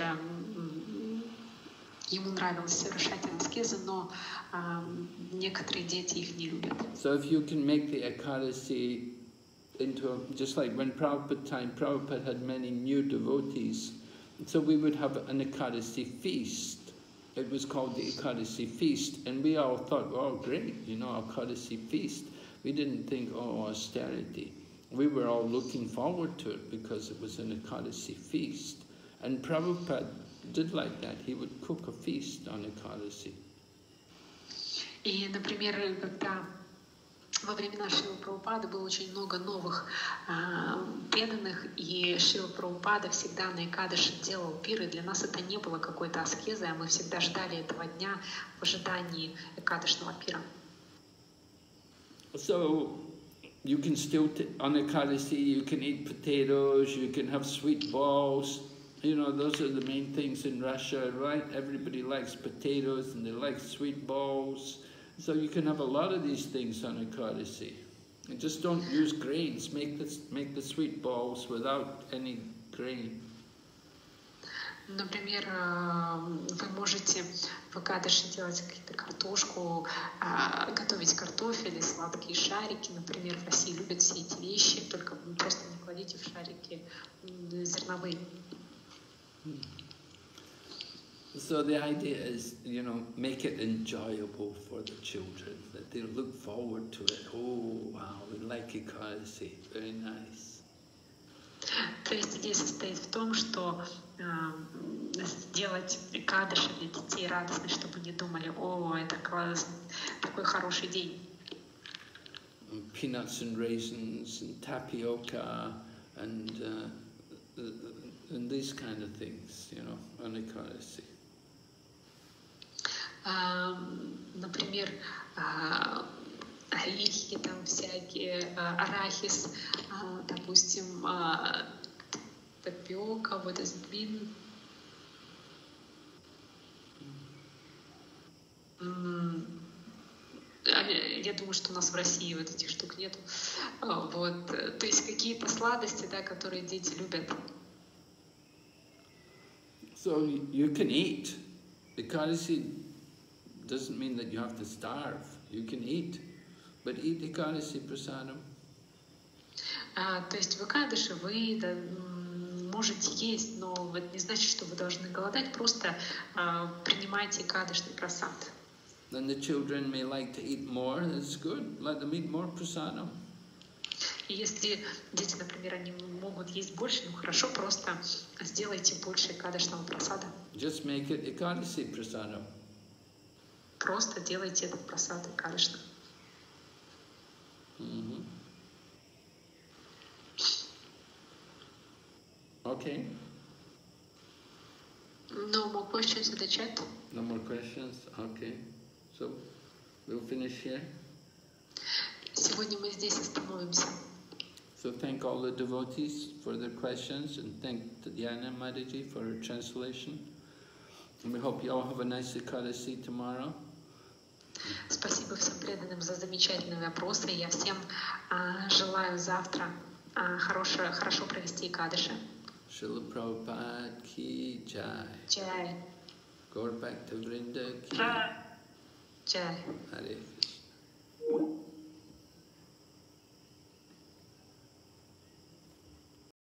ему нравилось совершать аскезы, но некоторые дети их не любят. So if you can make the Ekadasi into, just like when Prabhupada had many new devotees, so we would have an Ekadasi feast. It was called the Ekadasi feast, and we all thought, oh great, you know, Ekadasi feast. We didn't think, oh, austerity. We were all looking forward to it because it was an Ekadasi feast. And Prabhupada did like that. He would cook a feast on Ekadasi. И, например, когда во времена Шрилы Прабхупады было очень много новых преданных, и Шрила Прабхупада всегда на Экадаши делал пир, и для нас это не было какой-то аскезой, а мы всегда ждали этого дня в ожидании Экадашного пира. So you can still, on Ekadasi, you can eat potatoes, you can have sweet balls. You know, those are the main things in Russia, right? Everybody likes potatoes and they like sweet balls. So you can have a lot of these things on Ekadasi. And just don't use grains. Make the sweet balls without any grain. Например, вы можете в Экадаши делать какую-то картошку, готовить картофель и сладкие шарики. Например, в России любят все эти вещи, только просто не кладите в шарики зерновые. So the idea is, you know, make it enjoyable for the children, that they look forward to it. Oh, wow, we like Ekadasi, very nice. То есть идея состоит в том, что сделать Экадаши для детей радостной, чтобы они думали, о, это классно, такой хороший день. Peanuts and raisins and tapioca and these kind of things, you know, on Ekadasi. Например, орехи, там всякие, арахис, допустим, тапиока, what does it mean? Я думаю, что у нас в России вот этих штук нету. Вот. То есть какие-то сладости, да, которые дети любят. So you can eat. Ekadasi doesn't mean that you have to starve. You can eat, but eat Ekadasi prasadam. То есть в Экадаши вы можете есть, но это не значит, что вы должны голодать, просто принимайте Экадашный прасад. Then the children may like to eat more, that's good. Let them eat more prasadam. И если дети, например, они могут есть больше, ну хорошо, просто сделайте больше Экадашного прасада. Just make it Ekadasi prasadam. Просто делайте этот прасад Экадашным. Okay. No more questions in the chat? No more questions? Okay. So, we'll finish here. Сегодня мы здесь остановимся. So thank all the devotees for their questions and thank Tatyana Mataji for her translation. And we hope you all have a nice Ekadasi tomorrow. Спасибо всем преданным за замечательные вопросы. Я всем желаю завтра хорошо провести Экадаши. Srila Prabhupada ki jai. Jai. Gaur Bhakta Vrinda ki Да. Jai. Hare Krishna.